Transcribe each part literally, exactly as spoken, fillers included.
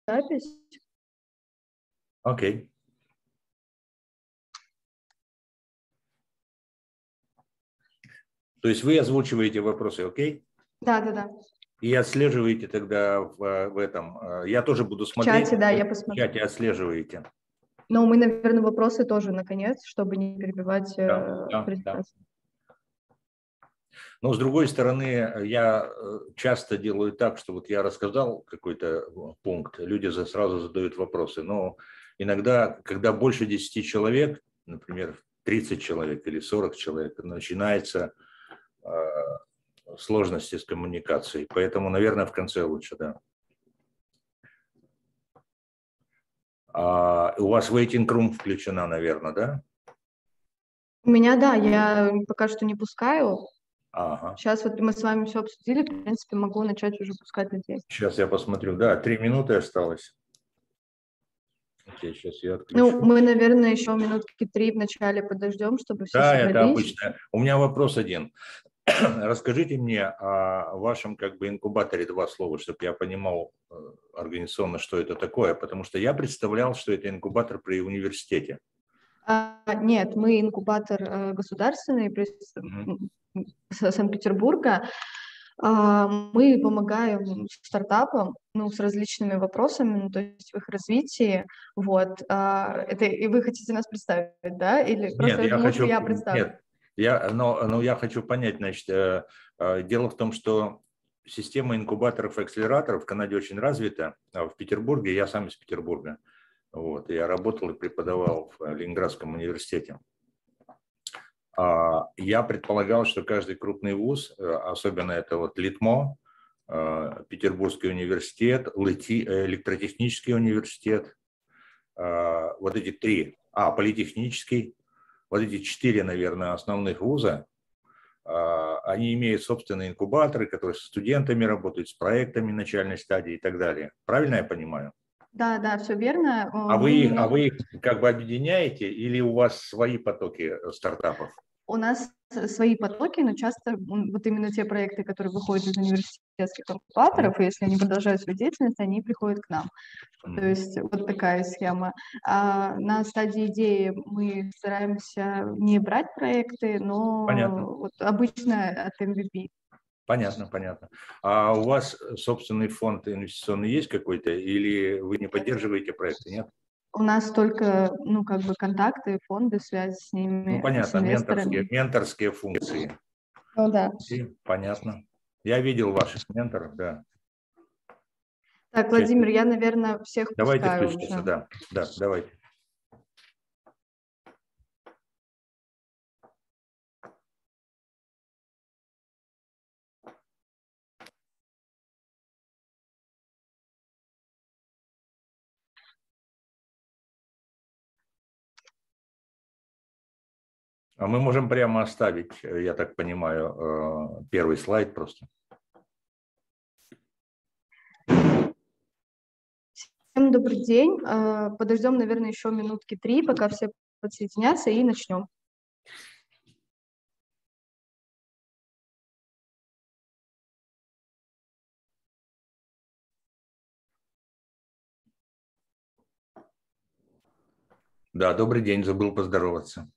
запись. Окей. То есть вы озвучиваете вопросы, окей? Да, да, да. И отслеживаете тогда в, в этом. Я тоже буду В смотреть. чате, да, я В посмотрю. чате отслеживаете. Но мы, наверное, вопросы тоже наконец, чтобы не перебивать Да, э, да, презентацию. да. Но с другой стороны, я часто делаю так, что вот я рассказал какой-то пункт, люди сразу задают вопросы. Но иногда, когда больше десяти человек, например, тридцать человек или сорок человек, начинается сложности с коммуникацией. Поэтому, наверное, в конце лучше, да. А у вас waiting room включена, наверное, да? У меня, да, я пока что не пускаю. Ага. Сейчас вот мы с вами все обсудили, в принципе, могу начать уже пускать людей. Сейчас я посмотрю. Да, три минуты осталось. Окей, сейчас я отключу. Ну, мы, наверное, еще минутки три в начале подождем, чтобы все Да, собрались. это обычно. У меня вопрос один. Расскажите мне о вашем как бы инкубаторе два слова, чтобы я понимал организационно, что это такое, потому что я представлял, что это инкубатор при университете. А, нет, мы инкубатор э, государственный при mm-hmm. Санкт-Петербурга. А, мы помогаем стартапам, ну, с различными вопросами, ну, то есть в их развитии. Вот. А, это и вы хотите нас представить, да? Или Нет, просто я лучше хочу, я представлю? Нет, я, но, но я хочу понять, значит, э, э, дело в том, что система инкубаторов и акселераторов в Канаде очень развита, а в Петербурге, я сам из Петербурга, вот, я работал и преподавал в Ленинградском университете. А, я предполагал, что каждый крупный вуз, особенно это вот ЛИТМО, э, Петербургский университет, ЛЭТИ, электротехнический университет, э, вот эти три, а, политехнический, вот эти четыре, наверное, основных вуза, они имеют собственные инкубаторы, которые с студентами работают, с проектами начальной стадии и так далее. Правильно я понимаю? Да, да, все верно. А вы, их, а вы их как бы объединяете или у вас свои потоки стартапов? У нас свои потоки, но часто вот именно те проекты, которые выходят из университетских инкубаторов, mm-hmm. и если они продолжают свою деятельность, они приходят к нам. Mm-hmm. То есть вот такая схема. А на стадии идеи мы стараемся не брать проекты, но вот обычно от эм ви пи. Понятно, понятно. А у вас собственный фонд инвестиционный есть какой-то, или вы не поддерживаете проекты, нет? У нас только, ну, как бы контакты, фонды, связь с ними, ну, понятно, с инвесторами. Менторские, менторские функции. Ну, да. И, понятно. Я видел ваших менторов, да. Так, Владимир, я, наверное, всех давайте пускаю включиться, уже. да, да, давайте. А мы можем прямо оставить, я так понимаю, первый слайд просто. Всем добрый день. Подождем, наверное, еще минутки три, пока все подсоединятся, и начнем. Да, добрый день, забыл поздороваться.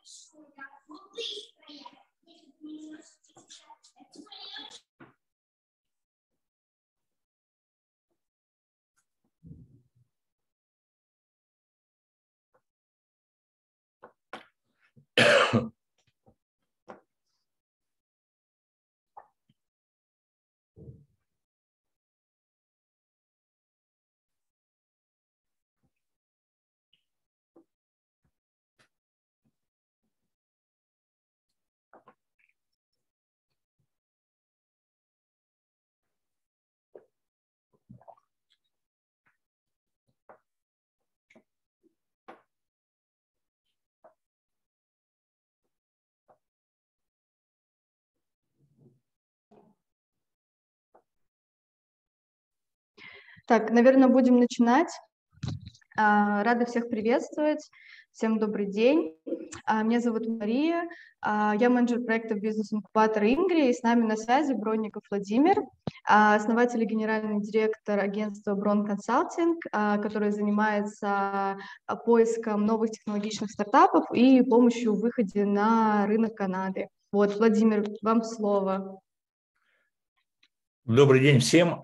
Так, наверное, будем начинать. Рада всех приветствовать. Всем добрый день. Меня зовут Мария. Я менеджер проекта бизнес-инкубатора Ингри, и с нами на связи Бронников Владимир, основатель и генеральный директор агентства Брон Консалтинг, который занимается поиском новых технологичных стартапов и помощью в выходе на рынок Канады. Вот, Владимир, вам слово. Добрый день всем.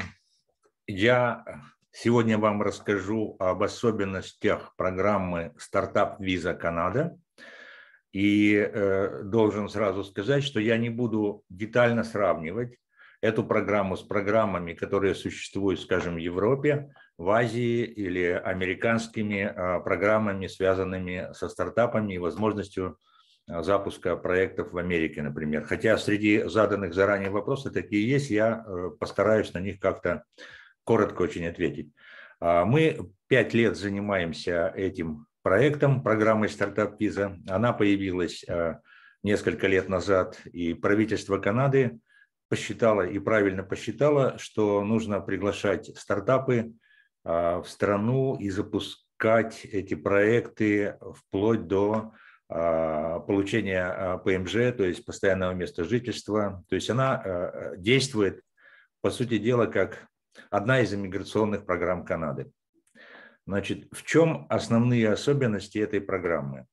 Я сегодня вам расскажу об особенностях программы «Стартап Виза Канада». И э, должен сразу сказать, что я не буду детально сравнивать эту программу с программами, которые существуют, скажем, в Европе, в Азии или американскими э, программами, связанными со стартапами и возможностью запуска проектов в Америке, например. Хотя среди заданных заранее вопросов такие есть, я э, постараюсь на них как-то коротко очень ответить. Мы пять лет занимаемся этим проектом, программой «Стартап Виза». Она появилась несколько лет назад, и правительство Канады посчитало и правильно посчитало, что нужно приглашать стартапы в страну и запускать эти проекты вплоть до получения пэ эм жэ, то есть постоянного места жительства. То есть она действует, по сути дела, как одна из иммиграционных программ Канады. Значит, в чем основные особенности этой программы?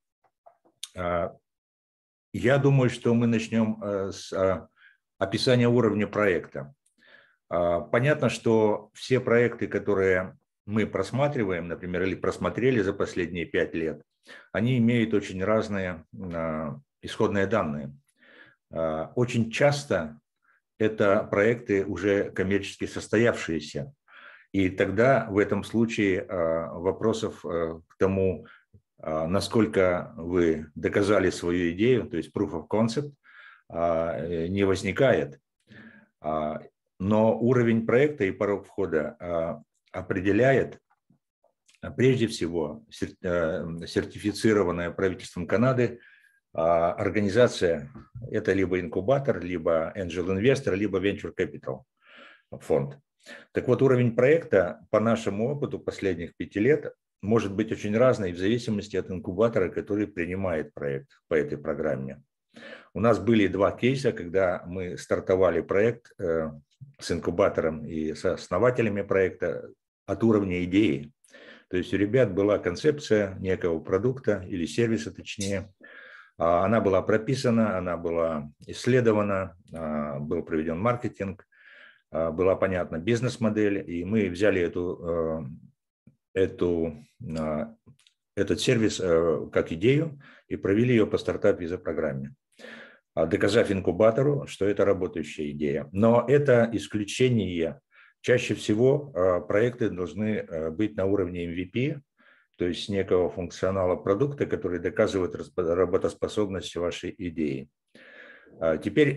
Я думаю, что мы начнем с описания уровня проекта. Понятно, что все проекты, которые мы просматриваем, например, или просмотрели за последние пять лет, они имеют очень разные исходные данные. Очень часто это проекты уже коммерчески состоявшиеся. И тогда в этом случае вопросов к тому, насколько вы доказали свою идею, то есть proof of concept, не возникает. Но уровень проекта и порог входа определяет прежде всего сертифицированная правительством Канады организация, это либо инкубатор, либо angel investor, либо venture capital фонд. Так вот, уровень проекта по нашему опыту последних пяти лет может быть очень разный в зависимости от инкубатора, который принимает проект по этой программе. У нас были два кейса, когда мы стартовали проект с инкубатором и с основателями проекта от уровня идеи. То есть у ребят была концепция некого продукта или сервиса, точнее. Она была прописана, она была исследована, был проведен маркетинг, была понятна бизнес-модель, и мы взяли эту, эту, этот сервис как идею и провели ее по стартап-виза-программе, доказав инкубатору, что это работающая идея. Но это исключение. Чаще всего проекты должны быть на уровне эм ви пи, то есть некого функционала продукта, который доказывает работоспособность вашей идеи. Теперь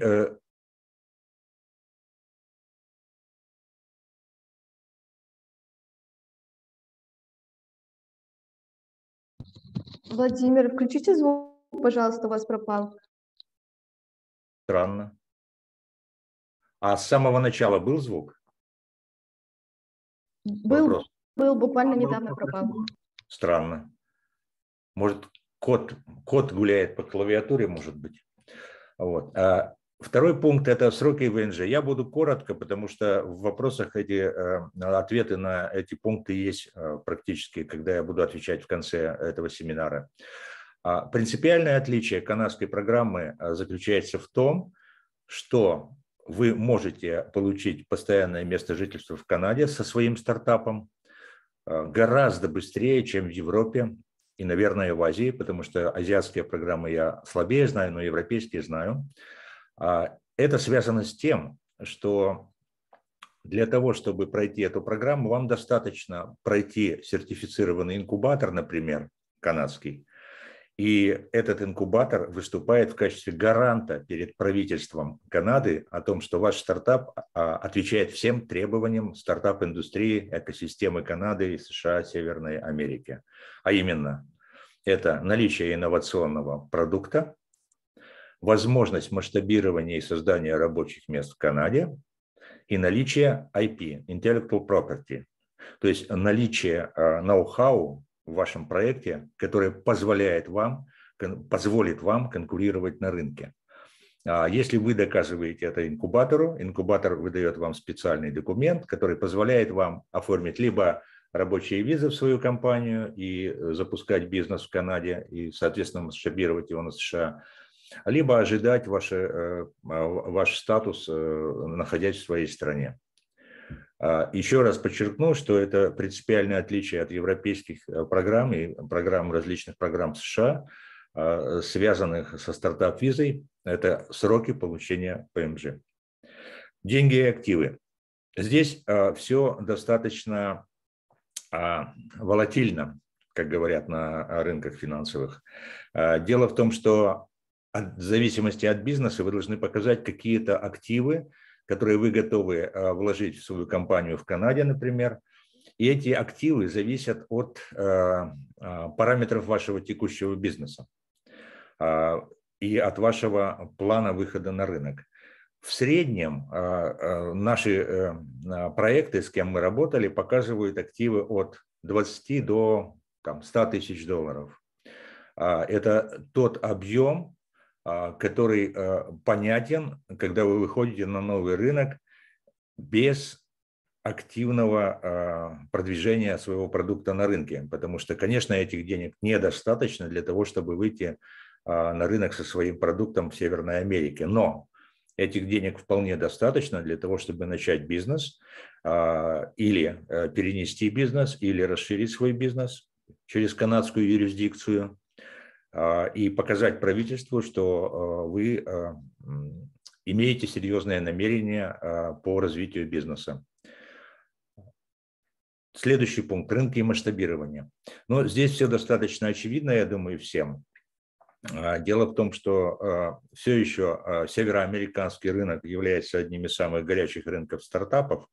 Владимир, включите звук, пожалуйста, у вас пропал. Странно. А с самого начала был звук? Был, Вопрос. был, буквально недавно пропал. Странно. Может, кот, кот гуляет по клавиатуре, может быть. Вот. А второй пункт – это сроки вэ эн жэ. Я буду коротко, потому что в вопросах эти ответы на эти пункты есть практически, когда я буду отвечать в конце этого семинара. Принципиальное отличие канадской программы заключается в том, что вы можете получить постоянное место жительства в Канаде со своим стартапом гораздо быстрее, чем в Европе и, наверное, в Азии, потому что азиатские программы я слабее знаю, но европейские знаю. Это связано с тем, что для того, чтобы пройти эту программу, вам достаточно пройти сертифицированный инкубатор, например, канадский. И этот инкубатор выступает в качестве гаранта перед правительством Канады о том, что ваш стартап отвечает всем требованиям стартап-индустрии, экосистемы Канады и США, Северной Америки. А именно, это наличие инновационного продукта, возможность масштабирования и создания рабочих мест в Канаде и наличие ай пи, Intellectual Property, то есть наличие ноу-хау в вашем проекте, которое позволяет вам, позволит вам конкурировать на рынке. Если вы доказываете это инкубатору, инкубатор выдает вам специальный документ, который позволяет вам оформить либо рабочие визы в свою компанию и запускать бизнес в Канаде и, соответственно, масштабировать его на США, либо ожидать ваше, ваш статус, находясь в своей стране. Еще раз подчеркну, что это принципиальное отличие от европейских программ и программ различных программ США, связанных со стартап-визой, это сроки получения пэ эм джи. Деньги и активы. Здесь все достаточно волатильно, как говорят на рынках финансовых. Дело в том, что в зависимости от бизнеса вы должны показать какие-то активы, которые вы готовы вложить в свою компанию в Канаде, например. И эти активы зависят от параметров вашего текущего бизнеса и от вашего плана выхода на рынок. В среднем наши проекты, с кем мы работали, показывают активы от двадцати до там, ста тысяч долларов. Это тот объем, который понятен, когда вы выходите на новый рынок без активного продвижения своего продукта на рынке. Потому что, конечно, этих денег недостаточно для того, чтобы выйти на рынок со своим продуктом в Северной Америке. Но этих денег вполне достаточно для того, чтобы начать бизнес или перенести бизнес, или расширить свой бизнес через канадскую юрисдикцию и показать правительству, что вы имеете серьезное намерение по развитию бизнеса. Следующий пункт – рынки и масштабирование. Но здесь все достаточно очевидно, я думаю, всем. Дело в том, что все еще североамериканский рынок является одним из самых горячих рынков стартапов,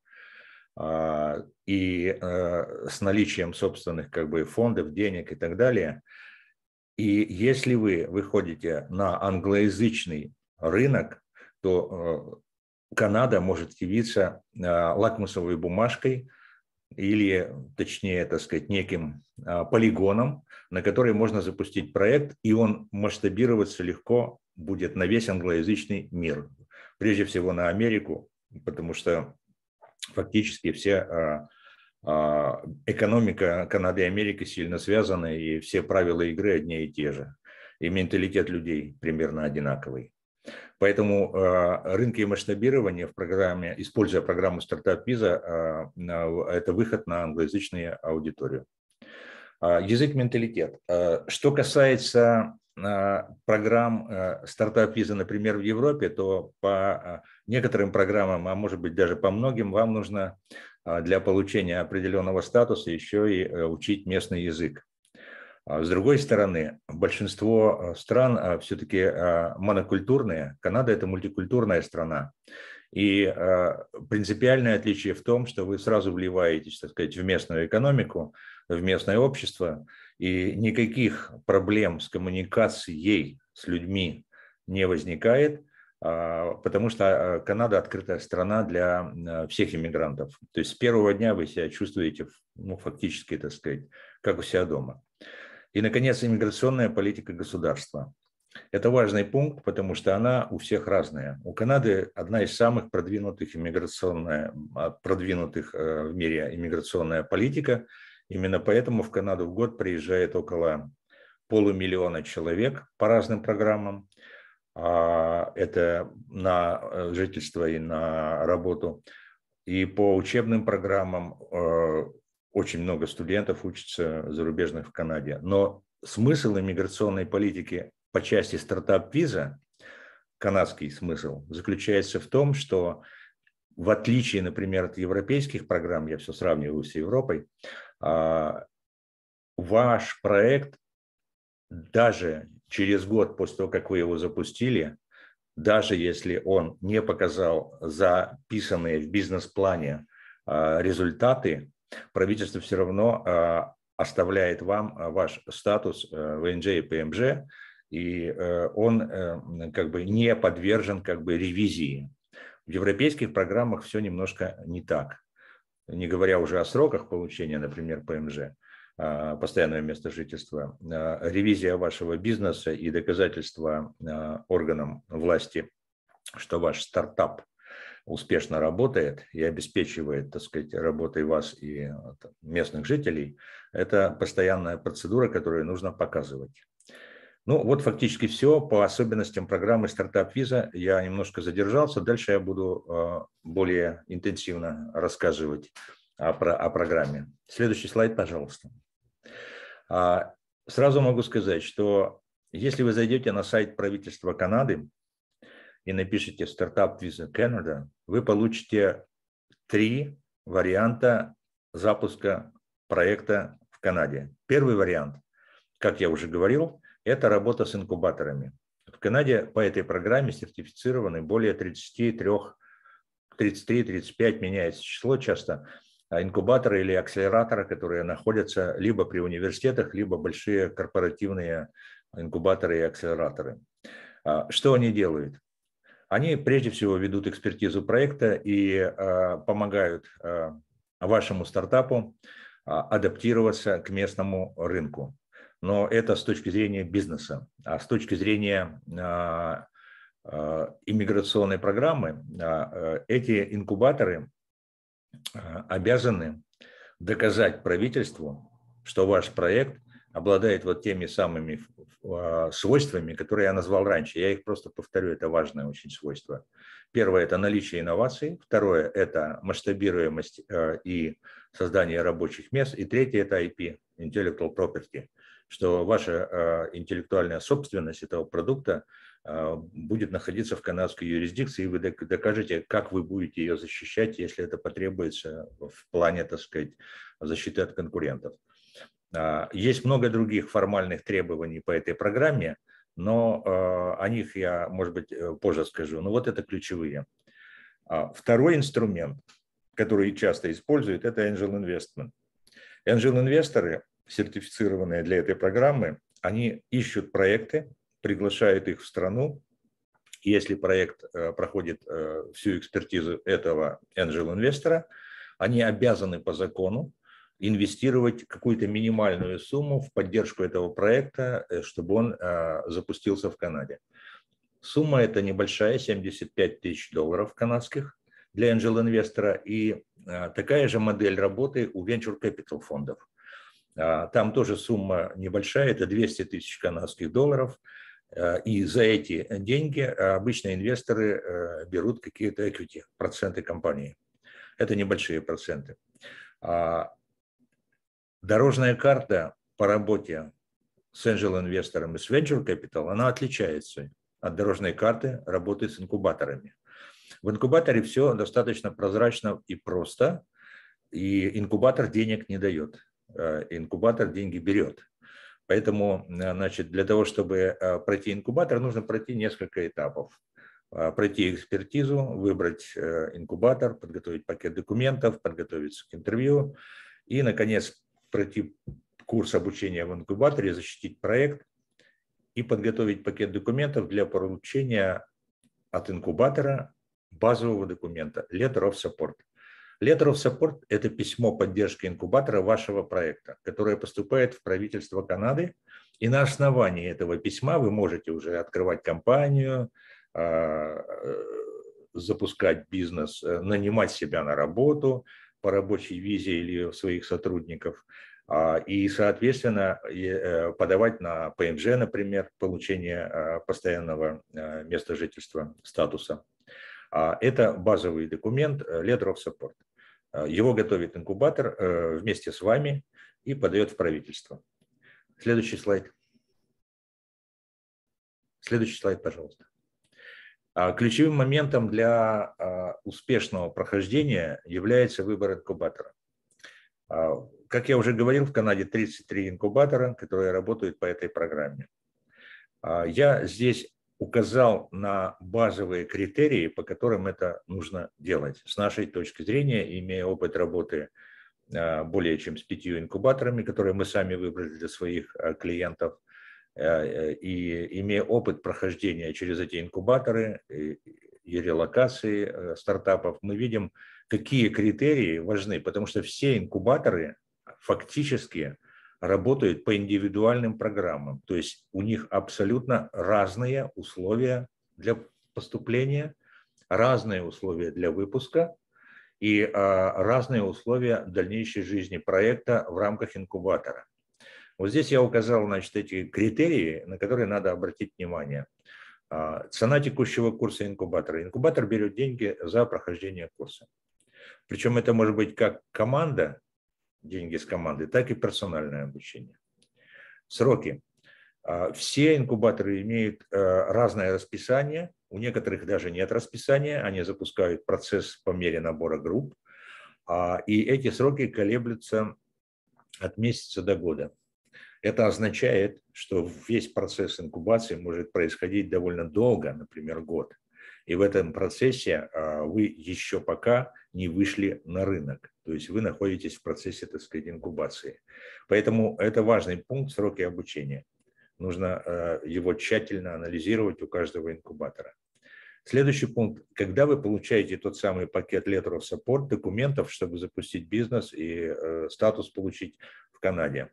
и с наличием собственных как бы фондов, денег и так далее. И если вы выходите на англоязычный рынок, то Канада может явиться лакмусовой бумажкой или, точнее, так сказать, неким полигоном, на который можно запустить проект, и он масштабироваться легко будет на весь англоязычный мир. Прежде всего на Америку, потому что фактически вся экономика Канады и Америки сильно связана, и все правила игры одни и те же, и менталитет людей примерно одинаковый. Поэтому рынки и масштабирование в программе, используя программу Startup Visa, это выход на англоязычную аудиторию. Язык, менталитет. Что касается программ Startup Visa, например, в Европе, то по некоторым программам, а может быть даже по многим, вам нужно для получения определенного статуса еще и учить местный язык. С другой стороны, большинство стран все-таки монокультурные. Канада – это мультикультурная страна. И принципиальное отличие в том, что вы сразу вливаетесь, так сказать, в местную экономику, в местное общество, и никаких проблем с коммуникацией с людьми не возникает, потому что Канада открытая страна для всех иммигрантов. То есть с первого дня вы себя чувствуете, ну, фактически, так сказать, как у себя дома. И, наконец, иммиграционная политика государства. Это важный пункт, потому что она у всех разная. У Канады одна из самых продвинутых, иммиграционная, продвинутых в мире иммиграционная политика. Именно поэтому в Канаду в год приезжает около полумиллиона человек по разным программам. Это на жительство и на работу. И по учебным программам очень много студентов учатся зарубежных в Канаде. Но смысл иммиграционной политики по части стартап-виза, канадский смысл, заключается в том, что в отличие, например, от европейских программ, я все сравниваю с Европой, ваш проект даже через год после того, как вы его запустили, даже если он не показал записанные в бизнес-плане результаты, правительство все равно оставляет вам ваш статус вэ эн джэ и пэ эм жэ, и он как бы не подвержен как бы ревизии. В европейских программах все немножко не так, не говоря уже о сроках получения, например, пэ эм жэ, постоянное место жительства. Ревизия вашего бизнеса и доказательства органам власти, что ваш стартап успешно работает и обеспечивает, так сказать, работой вас и местных жителей, это постоянная процедура, которую нужно показывать. Ну, вот фактически все по особенностям программы стартап-виза. Я немножко задержался. Дальше я буду более интенсивно рассказывать о, о программе. Следующий слайд, пожалуйста. Сразу могу сказать, что если вы зайдете на сайт правительства Канады и напишите «Стартап-виза Canada», вы получите три варианта запуска проекта в Канаде. Первый вариант, как я уже говорил, это работа с инкубаторами. В Канаде по этой программе сертифицированы более тридцати трёх, тридцати трёх, тридцати пяти, меняется число часто, инкубаторы или акселераторы, которые находятся либо при университетах, либо большие корпоративные инкубаторы и акселераторы. Что они делают? Они прежде всего ведут экспертизу проекта и помогают вашему стартапу адаптироваться к местному рынку. Но это с точки зрения бизнеса. А с точки зрения иммиграционной программы, эти инкубаторы обязаны доказать правительству, что ваш проект обладает вот теми самыми свойствами, которые я назвал раньше. Я их просто повторю, это важное очень свойство. Первое – это наличие инноваций. Второе – это масштабируемость и создание рабочих мест. И третье – это ай пи, Intellectual Property, что ваша интеллектуальная собственность этого продукта будет находиться в канадской юрисдикции, и вы докажете, как вы будете ее защищать, если это потребуется в плане, так сказать, защиты от конкурентов. Есть много других формальных требований по этой программе, но о них я, может быть, позже скажу. Но вот это ключевые. Второй инструмент, который часто используют, это Angel Investment. Angel-инвесторы, сертифицированные для этой программы, они ищут проекты, приглашают их в страну. Если проект проходит всю экспертизу этого angel-инвестора, они обязаны по закону инвестировать какую-то минимальную сумму в поддержку этого проекта, чтобы он запустился в Канаде. Сумма эта небольшая, семьдесят пять тысяч долларов канадских для angel-инвестора, и такая же модель работы у venture capital фондов. Там тоже сумма небольшая, это двести тысяч канадских долларов. И за эти деньги обычно инвесторы берут какие-то equity, проценты компании. Это небольшие проценты. Дорожная карта по работе с angel-инвестором и с venture capital, она отличается от дорожной карты работы с инкубаторами. В инкубаторе все достаточно прозрачно и просто, и инкубатор денег не дает, инкубатор деньги берет. Поэтому, значит, для того, чтобы пройти инкубатор, нужно пройти несколько этапов. Пройти экспертизу, выбрать инкубатор, подготовить пакет документов, подготовиться к интервью и, наконец, пройти курс обучения в инкубаторе, защитить проект и подготовить пакет документов для получения от инкубатора базового документа Letter of Support. Letter of Support – это письмо поддержки инкубатора вашего проекта, которое поступает в правительство Канады, и на основании этого письма вы можете уже открывать компанию, запускать бизнес, нанимать себя на работу по рабочей визе или своих сотрудников. И, соответственно, подавать на пэ эм жэ, например, получение постоянного места жительства, статуса. Это базовый документ Letter of Support. Его готовит инкубатор вместе с вами и подает в правительство. Следующий слайд. Следующий слайд, пожалуйста. Ключевым моментом для успешного прохождения является выбор инкубатора. Как я уже говорил, в Канаде тридцать три инкубатора, которые работают по этой программе. Я здесь указал на базовые критерии, по которым это нужно делать. С нашей точки зрения, имея опыт работы более чем с пятью инкубаторами, которые мы сами выбрали для своих клиентов, и имея опыт прохождения через эти инкубаторы и релокации стартапов, мы видим, какие критерии важны, потому что все инкубаторы фактически работают по индивидуальным программам, то есть у них абсолютно разные условия для поступления, разные условия для выпуска и разные условия дальнейшей жизни проекта в рамках инкубатора. Вот здесь я указал, значит, эти критерии, на которые надо обратить внимание. Цена текущего курса инкубатора. Инкубатор берет деньги за прохождение курса. Причем это может быть как команда, деньги с команды, так и персональное обучение. Сроки. Все инкубаторы имеют разное расписание, у некоторых даже нет расписания, они запускают процесс по мере набора групп, и эти сроки колеблются от месяца до года. Это означает, что весь процесс инкубации может происходить довольно долго, например, год. И в этом процессе вы еще пока не вышли на рынок. То есть вы находитесь в процессе, так сказать, инкубации. Поэтому это важный пункт, сроки обучения. Нужно его тщательно анализировать у каждого инкубатора. Следующий пункт. Когда вы получаете тот самый пакет Letter of Support, документов, чтобы запустить бизнес и статус получить в Канаде.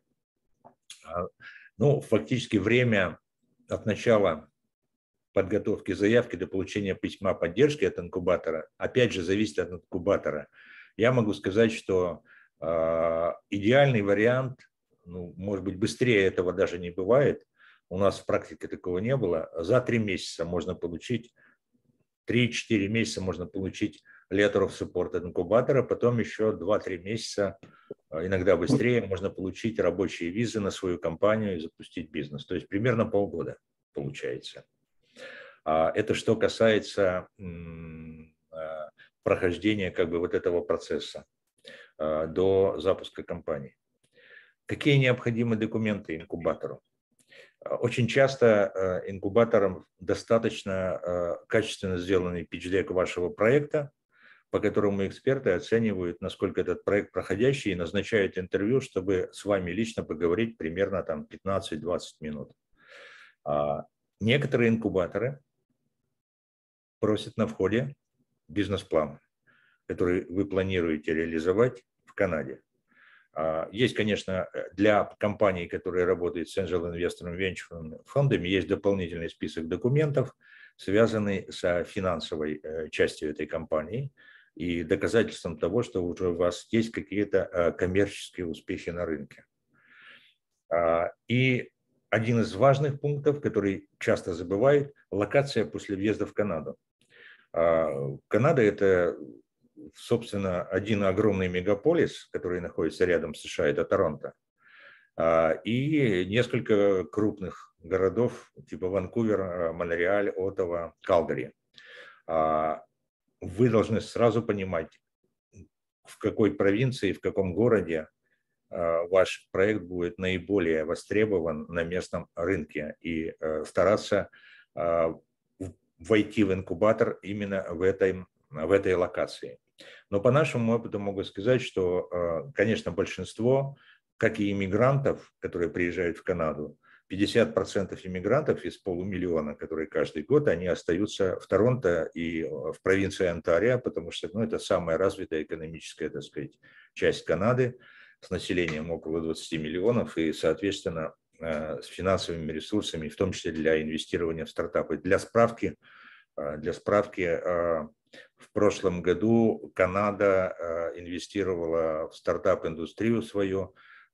Ну, фактически время от начала подготовки заявки до получения письма поддержки от инкубатора, опять же, зависит от инкубатора. Я могу сказать, что э, идеальный вариант, ну, может быть, быстрее этого даже не бывает, у нас в практике такого не было, за три месяца можно получить, три-четыре месяца можно получить Letter of Support от инкубатора, потом еще два-три месяца, иногда быстрее, можно получить рабочие визы на свою компанию и запустить бизнес. То есть примерно полгода получается. Это что касается прохождения как бы вот этого процесса до запуска компании. Какие необходимы документы инкубатору? Очень часто инкубаторам достаточно качественно сделанный питч-дек вашего проекта, по которому эксперты оценивают, насколько этот проект проходящий, и назначают интервью, чтобы с вами лично поговорить примерно там пятнадцать-двадцать минут. Некоторые инкубаторы просят на входе бизнес-план, который вы планируете реализовать в Канаде. Есть, конечно, для компаний, которые работают с Angel Investor Venture фондами, есть дополнительный список документов, связанный с финансовой частью этой компании и доказательством того, что уже у вас есть какие-то коммерческие успехи на рынке. И один из важных пунктов, который часто забывают, локация после въезда в Канаду. Канада – это, собственно, один огромный мегаполис, который находится рядом с США, это Торонто, и несколько крупных городов типа Ванкувер, Монреаль, Оттава, Калгари. Вы должны сразу понимать, в какой провинции, в каком городе ваш проект будет наиболее востребован на местном рынке и стараться войти в инкубатор именно в этой, в этой локации. Но по нашему опыту могу сказать, что, конечно, большинство, как и иммигрантов, которые приезжают в Канаду, пятьдесят процентов иммигрантов из полумиллиона, которые каждый год, они остаются в Торонто и в провинции Онтарио, потому что ну, это самая развитая экономическая, так сказать, часть Канады с населением около двадцати миллионов и, соответственно, с финансовыми ресурсами, в том числе для инвестирования в стартапы. Для справки, для справки, в прошлом году Канада инвестировала в стартап-индустрию свою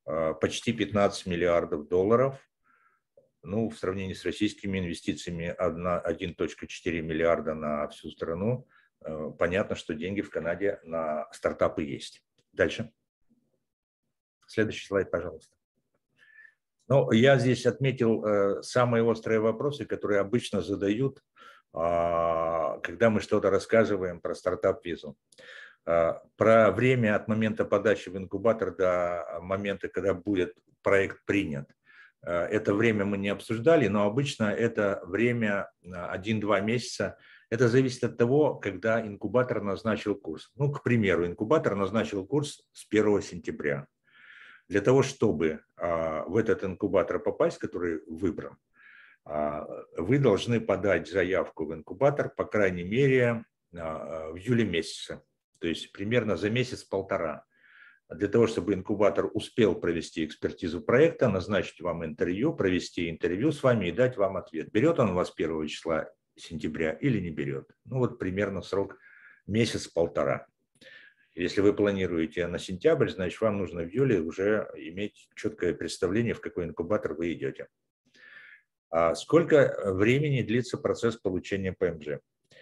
почти пятнадцать миллиардов долларов. Ну, в сравнении с российскими инвестициями один целых четыре миллиарда на всю страну. Понятно, что деньги в Канаде на стартапы есть. Дальше. Следующий слайд, пожалуйста. Ну, я здесь отметил самые острые вопросы, которые обычно задают, когда мы что-то рассказываем про стартап-визу. Про время от момента подачи в инкубатор до момента, когда будет проект принят. Это время мы не обсуждали, но обычно это время один-два месяца. Это зависит от того, когда инкубатор назначил курс. Ну, к примеру, инкубатор назначил курс с первого сентября. Для того, чтобы в этот инкубатор попасть, который выбран, вы должны подать заявку в инкубатор, по крайней мере, в июле месяце. То есть примерно за месяц-полтора. Для того, чтобы инкубатор успел провести экспертизу проекта, назначить вам интервью, провести интервью с вами и дать вам ответ. Берет он вас первого числа сентября или не берет. Ну вот примерно срок месяц-полтора. Если вы планируете на сентябрь, значит вам нужно в июле уже иметь четкое представление, в какой инкубатор вы идете. А сколько времени длится процесс получения ПМЖ?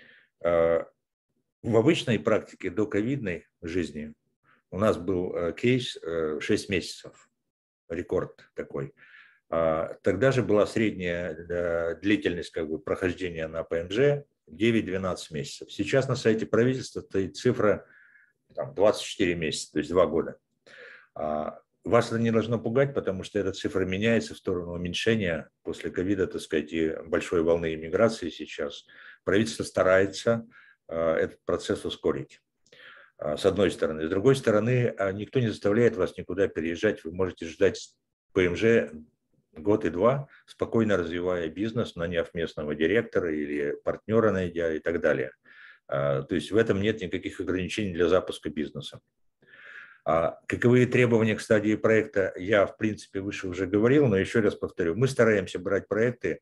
В обычной практике до ковидной жизни у нас был кейс шесть месяцев, рекорд такой. Тогда же была средняя длительность как бы, прохождения на ПМЖ девять-двенадцать месяцев. Сейчас на сайте правительства стоит цифра там, двадцать четыре месяца, то есть два года. Вас это не должно пугать, потому что эта цифра меняется в сторону уменьшения после ковида, так сказать, и большой волны иммиграции сейчас. Правительство старается этот процесс ускорить, с одной стороны. С другой стороны, никто не заставляет вас никуда переезжать. Вы можете ждать ПМЖ год и два, спокойно развивая бизнес, наняв местного директора или партнера найдя и так далее. То есть в этом нет никаких ограничений для запуска бизнеса. Каковы требования к стадии проекта, я в принципе выше уже говорил, но еще раз повторю. Мы стараемся брать проекты,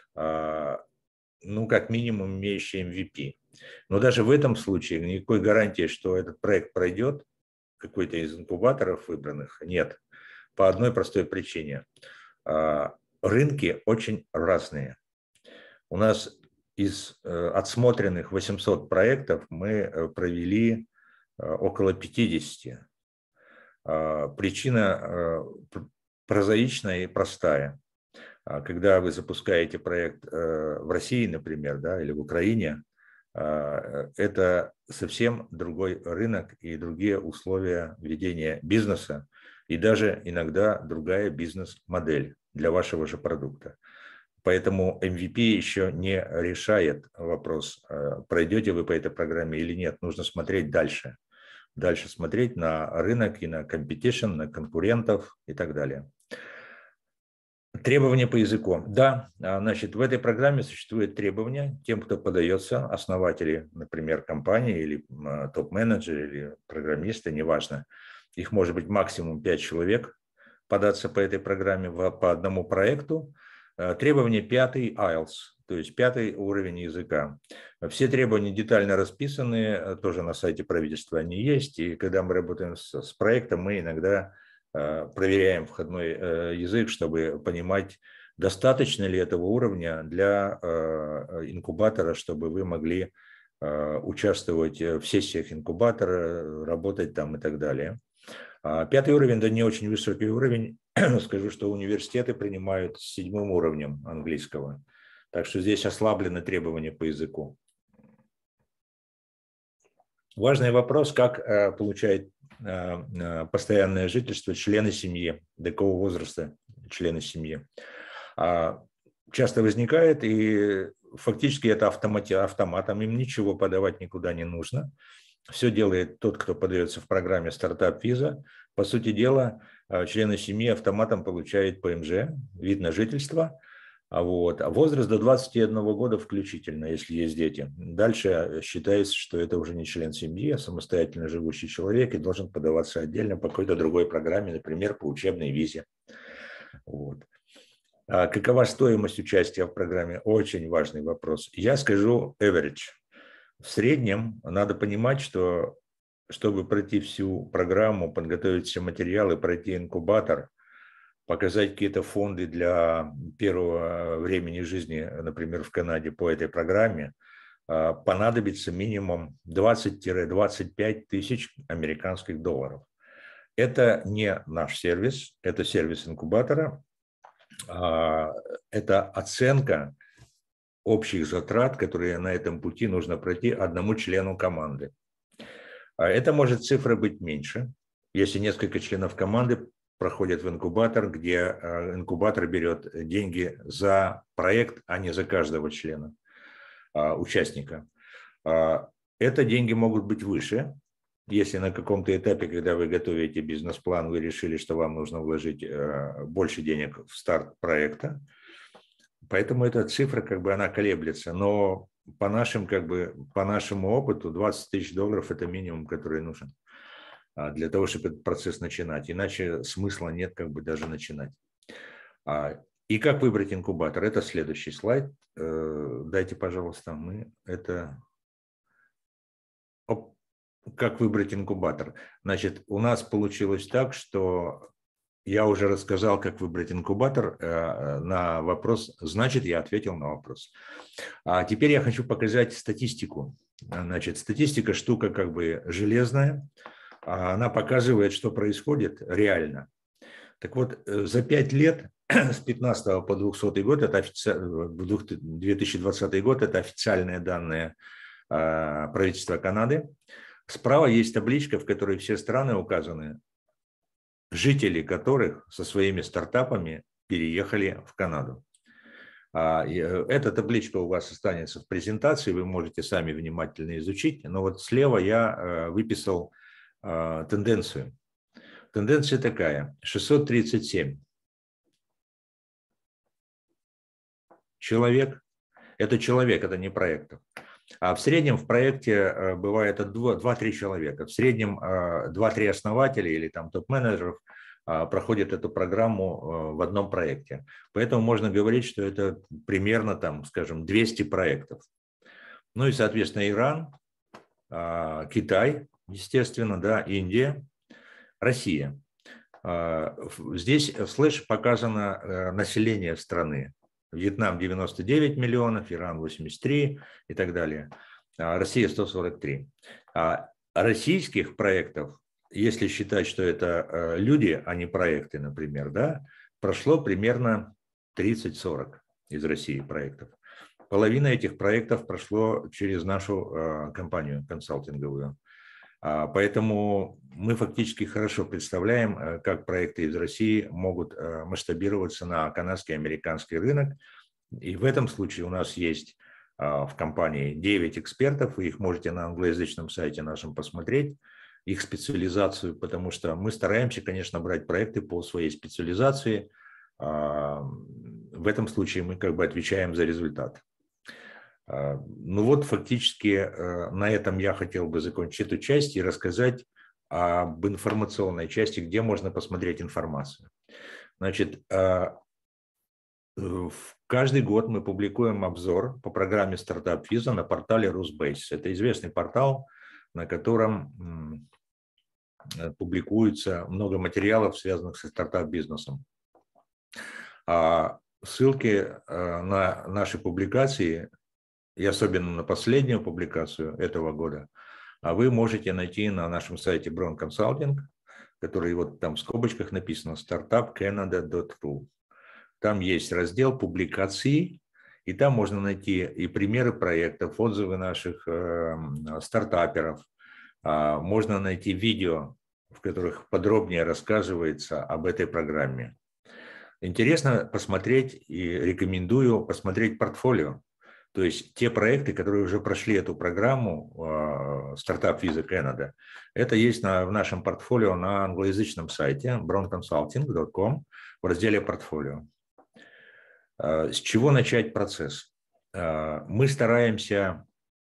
ну как минимум имеющие эм ви пи. Но даже в этом случае никакой гарантии, что этот проект пройдет, какой-то из инкубаторов выбранных, нет. По одной простой причине. Рынки очень разные. У нас из отсмотренных восьмисот проектов мы провели около пятидесяти. Причина прозаичная и простая. Когда вы запускаете проект в России, например, да, или в Украине, это совсем другой рынок и другие условия ведения бизнеса, и даже иногда другая бизнес-модель для вашего же продукта. Поэтому эм ви пи еще не решает вопрос, пройдете вы по этой программе или нет. Нужно смотреть дальше. Дальше смотреть на рынок и на competition, на конкурентов и так далее. Требования по языку. Да, значит, в этой программе существуют требования тем, кто подается, основатели, например, компании или топ-менеджеры или программисты, неважно. Их может быть максимум пять человек податься по этой программе по одному проекту. Требование пятый ай эл ти эс, то есть пятый уровень языка. Все требования детально расписаны, тоже на сайте правительства они есть. И когда мы работаем с, с проектом, мы иногда э, проверяем входной э, язык, чтобы понимать, достаточно ли этого уровня для э, инкубатора, чтобы вы могли э, участвовать в сессиях инкубатора, работать там и так далее. Пятый уровень, да не очень высокий уровень. Скажу, что университеты принимают с седьмым уровнем английского. Так что здесь ослаблены требования по языку. Важный вопрос, как получают постоянное жительство члены семьи, до какого возраста члены семьи. Часто возникает, и фактически это автоматом, им ничего подавать никуда не нужно. Все делает тот, кто подается в программе стартап-виза. По сути дела, члены семьи автоматом получают ПМЖ, вид на жительство, а вот, а возраст до двадцати одного года включительно, если есть дети. Дальше считается, что это уже не член семьи, а самостоятельно живущий человек и должен подаваться отдельно по какой-то другой программе, например, по учебной визе. Вот. А какова стоимость участия в программе? Очень важный вопрос. Я скажу average. В среднем надо понимать, что чтобы пройти всю программу, подготовить все материалы, пройти инкубатор, показать какие-то фонды для первого времени жизни, например, в Канаде по этой программе, понадобится минимум двадцать-двадцать пять тысяч американских долларов. Это не наш сервис, это сервис инкубатора, это оценка общих затрат, которые на этом пути нужно пройти одному члену команды. Это может цифра быть меньше, если несколько членов команды проходят в инкубатор, где инкубатор берет деньги за проект, а не за каждого члена, участника. Это деньги могут быть выше, если на каком-то этапе, когда вы готовите бизнес-план, вы решили, что вам нужно вложить больше денег в старт проекта. Поэтому эта цифра, как бы, она колеблется, но по нашим, как бы, по нашему опыту двадцать тысяч долларов – это минимум, который нужен для того, чтобы этот процесс начинать. Иначе смысла нет, как бы, даже начинать. И как выбрать инкубатор? Это следующий слайд. Дайте, пожалуйста, мы это... Оп. Как выбрать инкубатор? Значит, у нас получилось так, что я уже рассказал, как выбрать инкубатор на вопрос. Значит, я ответил на вопрос. А теперь я хочу показать статистику. Значит, статистика штука как бы железная. Она показывает, что происходит реально. Так вот, за пять лет, с пятнадцатого по двухсотый год, это офици... две тысячи двадцатый год, это официальные данные правительства Канады. Справа есть табличка, в которой все страны указаны, жители которых со своими стартапами переехали в Канаду. Эта табличка у вас останется в презентации, вы можете сами внимательно изучить. Но вот слева я выписал тенденцию. Тенденция такая: шестьсот тридцать семь человек. Это человек, это не проектов. А в среднем в проекте бывает два-три человека. В среднем два-три основателя или там топ-менеджеров проходят эту программу в одном проекте. Поэтому можно говорить, что это примерно, там, скажем, двести проектов. Ну и, соответственно, Иран, Китай, естественно, да, Индия, Россия. Здесь в слэш показано население страны. Вьетнам девяносто девять миллионов, Иран восемьдесят три и так далее. Россия сто сорок три. А российских проектов, если считать, что это люди, а не проекты, например, да, прошло примерно тридцать-сорок из России проектов. Половина этих проектов прошло через нашу компанию консалтинговую. Поэтому мы фактически хорошо представляем, как проекты из России могут масштабироваться на канадский и американский рынок. И в этом случае у нас есть в компании девять экспертов, вы их можете на англоязычном сайте нашем посмотреть, их специализацию, потому что мы стараемся, конечно, брать проекты по своей специализации. В этом случае мы как бы отвечаем за результат. Ну вот, фактически на этом я хотел бы закончить эту часть и рассказать об информационной части, где можно посмотреть информацию. Значит, каждый год мы публикуем обзор по программе Startup Visa на портале Rusbase. Это известный портал, на котором публикуется много материалов, связанных со стартап-бизнесом. Ссылки на наши публикации, и особенно на последнюю публикацию этого года, вы можете найти на нашем сайте Brown Consulting, который вот там в скобочках написано стартап канада точка ру. Там есть раздел публикации, и там можно найти и примеры проектов, отзывы наших э, стартаперов. А, можно найти видео, в которых подробнее рассказывается об этой программе. Интересно посмотреть и рекомендую посмотреть портфолио. То есть те проекты, которые уже прошли эту программу Startup Visa Canada, это есть на, в нашем портфолио на англоязычном сайте brown consulting точка com в разделе «Портфолио». С чего начать процесс? Мы стараемся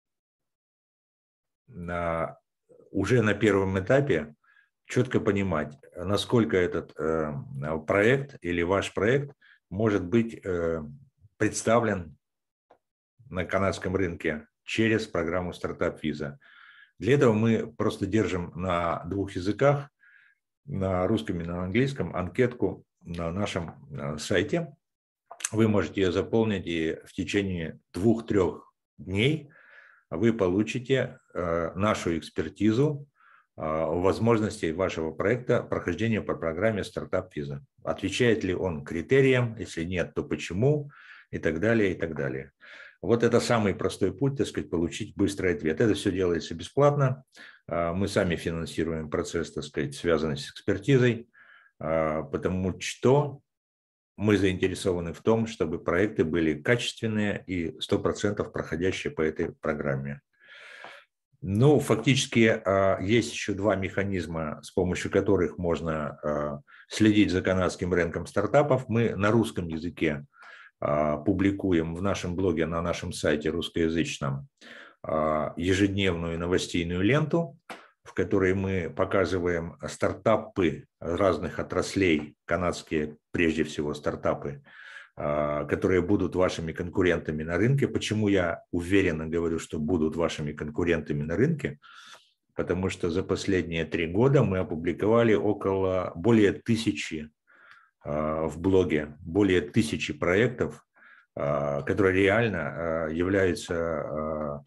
на, уже на первом этапе четко понимать, насколько этот проект или ваш проект может быть представлен на канадском рынке через программу Startup Visa. Для этого мы просто держим на двух языках, на русском и на английском, анкетку на нашем сайте. Вы можете ее заполнить, и в течение двух-трех дней вы получите нашу экспертизу возможностей вашего проекта прохождения по программе стартап-виза. Отвечает ли он критериям, если нет, то почему, и так далее, и так далее. Вот это самый простой путь, так сказать, получить быстрый ответ. Это все делается бесплатно. Мы сами финансируем процесс, так сказать, связанный с экспертизой, потому что мы заинтересованы в том, чтобы проекты были качественные и сто процентов проходящие по этой программе. Ну, фактически есть еще два механизма, с помощью которых можно следить за канадским рынком стартапов. Мы на русском языке публикуем в нашем блоге, на нашем сайте русскоязычном, ежедневную новостейную ленту, в которой мы показываем стартапы разных отраслей, канадские прежде всего стартапы, которые будут вашими конкурентами на рынке. Почему я уверенно говорю, что будут вашими конкурентами на рынке? Потому что за последние три года мы опубликовали около более тысячи в блоге, более тысячи проектов, которые реально являются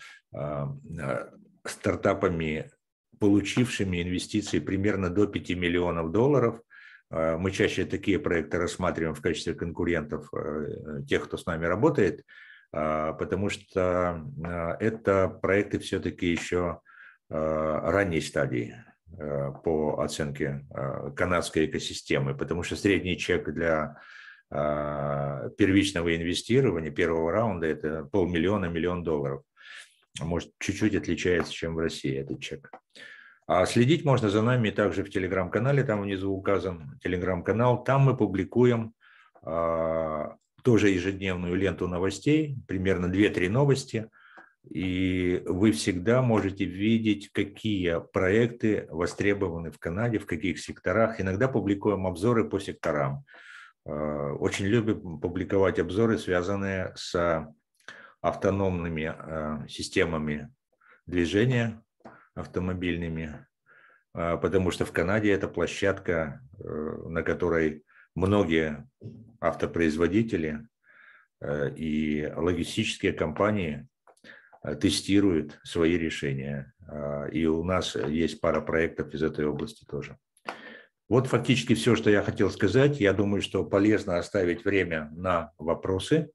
стартапами, получившими инвестиции примерно до пяти миллионов долларов. Мы чаще такие проекты рассматриваем в качестве конкурентов тех, кто с нами работает, потому что это проекты все-таки еще ранней стадии по оценке канадской экосистемы, потому что средний чек для первичного инвестирования первого раунда – это полмиллиона, миллион долларов. Может, чуть-чуть отличается, чем в России этот чек. А следить можно за нами также в телеграм-канале, там внизу указан телеграм-канал. Там мы публикуем а, тоже ежедневную ленту новостей, примерно две-три новости. И вы всегда можете видеть, какие проекты востребованы в Канаде, в каких секторах. Иногда публикуем обзоры по секторам. А, очень любим публиковать обзоры, связанные с автономными а, системами движения, автомобильными, потому что в Канаде это площадка, на которой многие автопроизводители и логистические компании тестируют свои решения. И у нас есть пара проектов из этой области тоже. Вот фактически все, что я хотел сказать. Я думаю, что полезно оставить время на вопросы,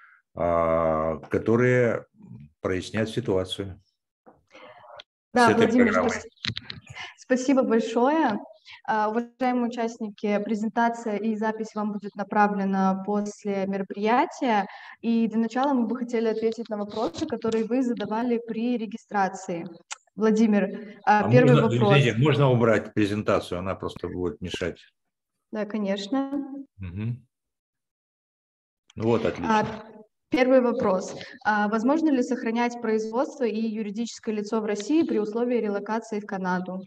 которые прояснят ситуацию. Да, Владимир, спасибо. Спасибо большое. Уважаемые участники, презентация и запись вам будет направлена после мероприятия. И для начала мы бы хотели ответить на вопросы, которые вы задавали при регистрации. Владимир, а первый можно, вопрос. Извините, можно убрать презентацию, она просто будет мешать. Да, конечно. Угу. Вот, отлично. А, Первый вопрос. А возможно ли сохранять производство и юридическое лицо в России при условии релокации в Канаду?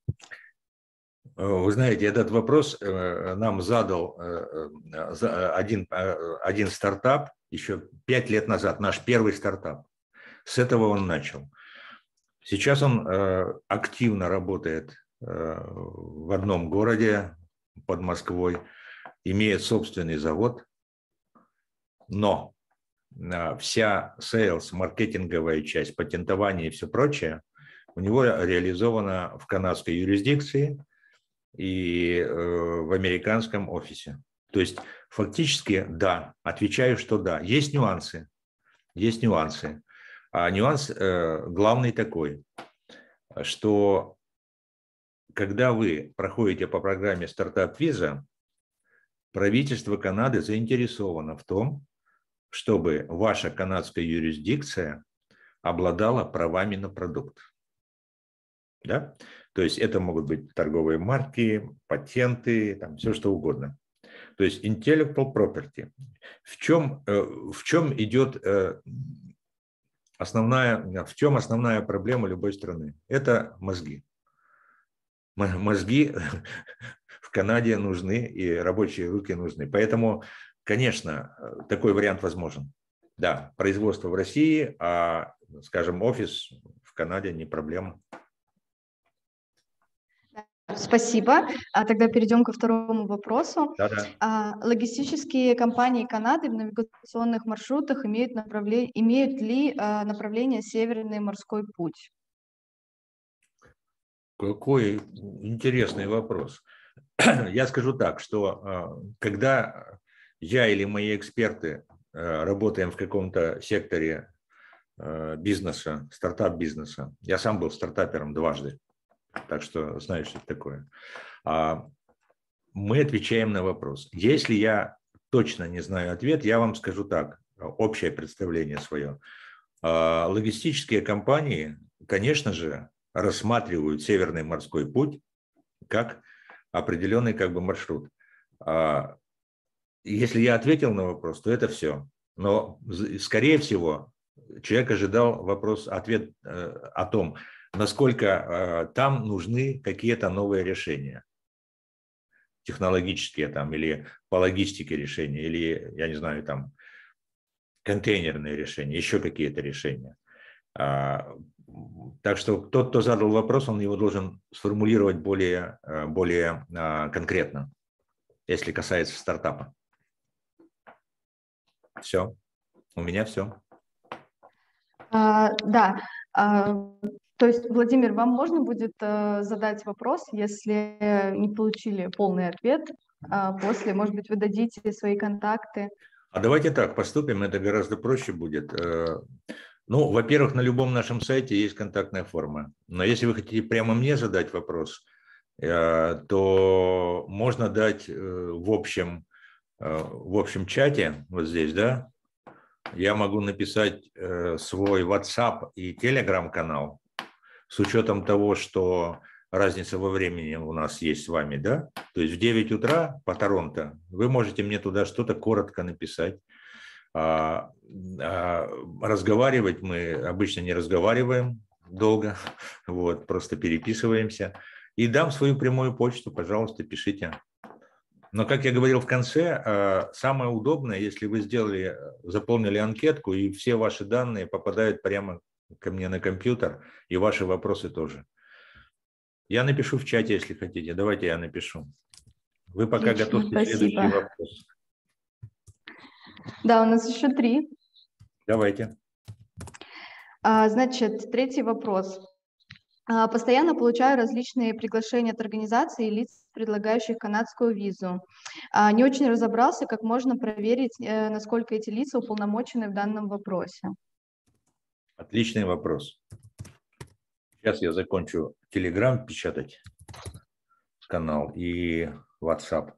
Вы знаете, этот вопрос нам задал один, один стартап еще пять лет назад, наш первый стартап. С этого он начал. Сейчас он активно работает в одном городе под Москвой, имеет собственный завод, но вся sales, маркетинговая часть, патентование и все прочее у него реализовано в канадской юрисдикции и в американском офисе. То есть фактически да, отвечаю, что да. Есть нюансы, есть нюансы. А нюанс главный такой, что когда вы проходите по программе стартап-виза, правительство Канады заинтересовано в том, чтобы ваша канадская юрисдикция обладала правами на продукт. Да? То есть это могут быть торговые марки, патенты, там, все что угодно. То есть intellectual property. В чем, в чем идет основная, в чем основная проблема любой страны? Это мозги. Мозги в Канаде нужны и рабочие руки нужны. Поэтому, конечно, такой вариант возможен. Да, производство в России, а, скажем, офис в Канаде не проблема. спасибо. А тогда перейдем ко второму вопросу. Да-да. А, логистические компании Канады в навигационных маршрутах имеют, направле... имеют ли а, направление Северный морской путь? Какой интересный вопрос. Я скажу так, что когда я или мои эксперты работаем в каком-то секторе бизнеса, стартап-бизнеса, я сам был стартапером дважды, так что знаю, что это такое, мы отвечаем на вопрос. Если я точно не знаю ответ, я вам скажу так, общее представление свое. Логистические компании, конечно же, рассматривают Северный морской путь как определенный как бы маршрут. Если я ответил на вопрос, то это все. Но, скорее всего, человек ожидал вопрос, ответ о том, насколько там нужны какие-то новые решения. Технологические там, или по логистике решения, или, я не знаю, там, контейнерные решения, еще какие-то решения. Так что тот, кто задал вопрос, он его должен сформулировать более, более конкретно, если касается стартапа. Все. У меня все. А, да. А, то есть, Владимир, вам можно будет а, задать вопрос, если не получили полный ответ. А после, может быть, вы дадите свои контакты. А давайте так поступим, это гораздо проще будет. Ну, во-первых, на любом нашем сайте есть контактная форма. Но если вы хотите прямо мне задать вопрос, то можно дать в общем, в общем чате, вот здесь, да, я могу написать свой WhatsApp и Telegram канал с учетом того, что разница во времени у нас есть с вами, да, то есть в девять утра по Торонто вы можете мне туда что-то коротко написать. А, а, разговаривать мы обычно не разговариваем долго, вот, просто переписываемся. И дам свою прямую почту, пожалуйста, пишите. Но, как я говорил в конце, самое удобное, если вы сделали, заполнили анкетку, и все ваши данные попадают прямо ко мне на компьютер, и ваши вопросы тоже. Я напишу в чате, если хотите. Давайте я напишу. Вы пока Отлично, готовьте спасибо. следующий вопрос. Да, у нас еще три. Давайте. А, значит, третий вопрос. А, постоянно получаю различные приглашения от организаций и лиц, предлагающих канадскую визу. А, не очень разобрался, как можно проверить, э, насколько эти лица уполномочены в данном вопросе. Отличный вопрос. Сейчас я закончу Telegram печатать канал и WhatsApp.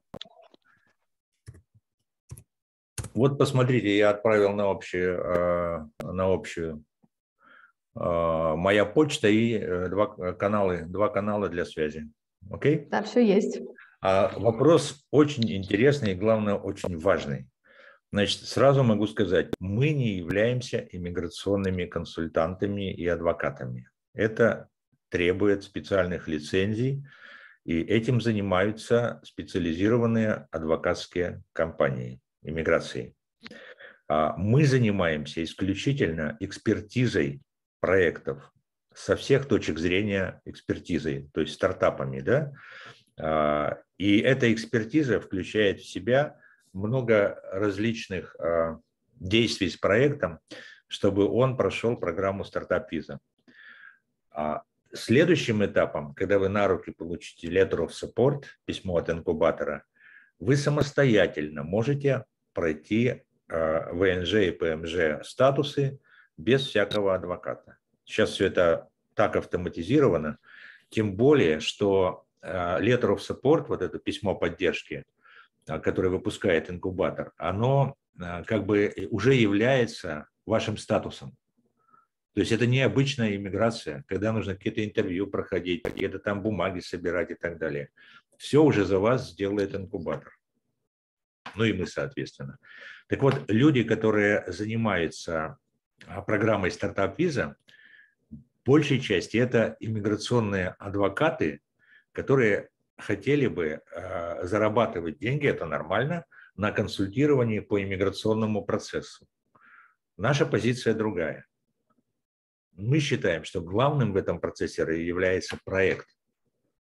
Вот посмотрите, я отправил на общую, на общую моя почта и два канала, два канала для связи. Окей? Да, все есть. Вопрос очень интересный и, главное, очень важный. Значит, сразу могу сказать, мы не являемся иммиграционными консультантами и адвокатами. Это требует специальных лицензий, и этим занимаются специализированные адвокатские компании иммиграции. Мы занимаемся исключительно экспертизой проектов со всех точек зрения экспертизой, то есть стартапами, да. И эта экспертиза включает в себя много различных действий с проектом, чтобы он прошел программу стартап-виза. Следующим этапом, когда вы на руки получите letter of support, письмо от инкубатора, вы самостоятельно можете пройти вэ эн жэ и пэ эм жэ статусы без всякого адвоката. Сейчас все это так автоматизировано, тем более, что letter of support, вот это письмо поддержки, которое выпускает инкубатор, оно как бы уже является вашим статусом. То есть это не обычная иммиграция, когда нужно какие-то интервью проходить, какие-то там бумаги собирать и так далее. Все уже за вас сделает инкубатор. Ну и мы, соответственно. Так вот, люди, которые занимаются программой стартап-виза, в большей части это иммиграционные адвокаты, которые хотели бы зарабатывать деньги, это нормально, на консультировании по иммиграционному процессу. Наша позиция другая. Мы считаем, что главным в этом процессе является проект.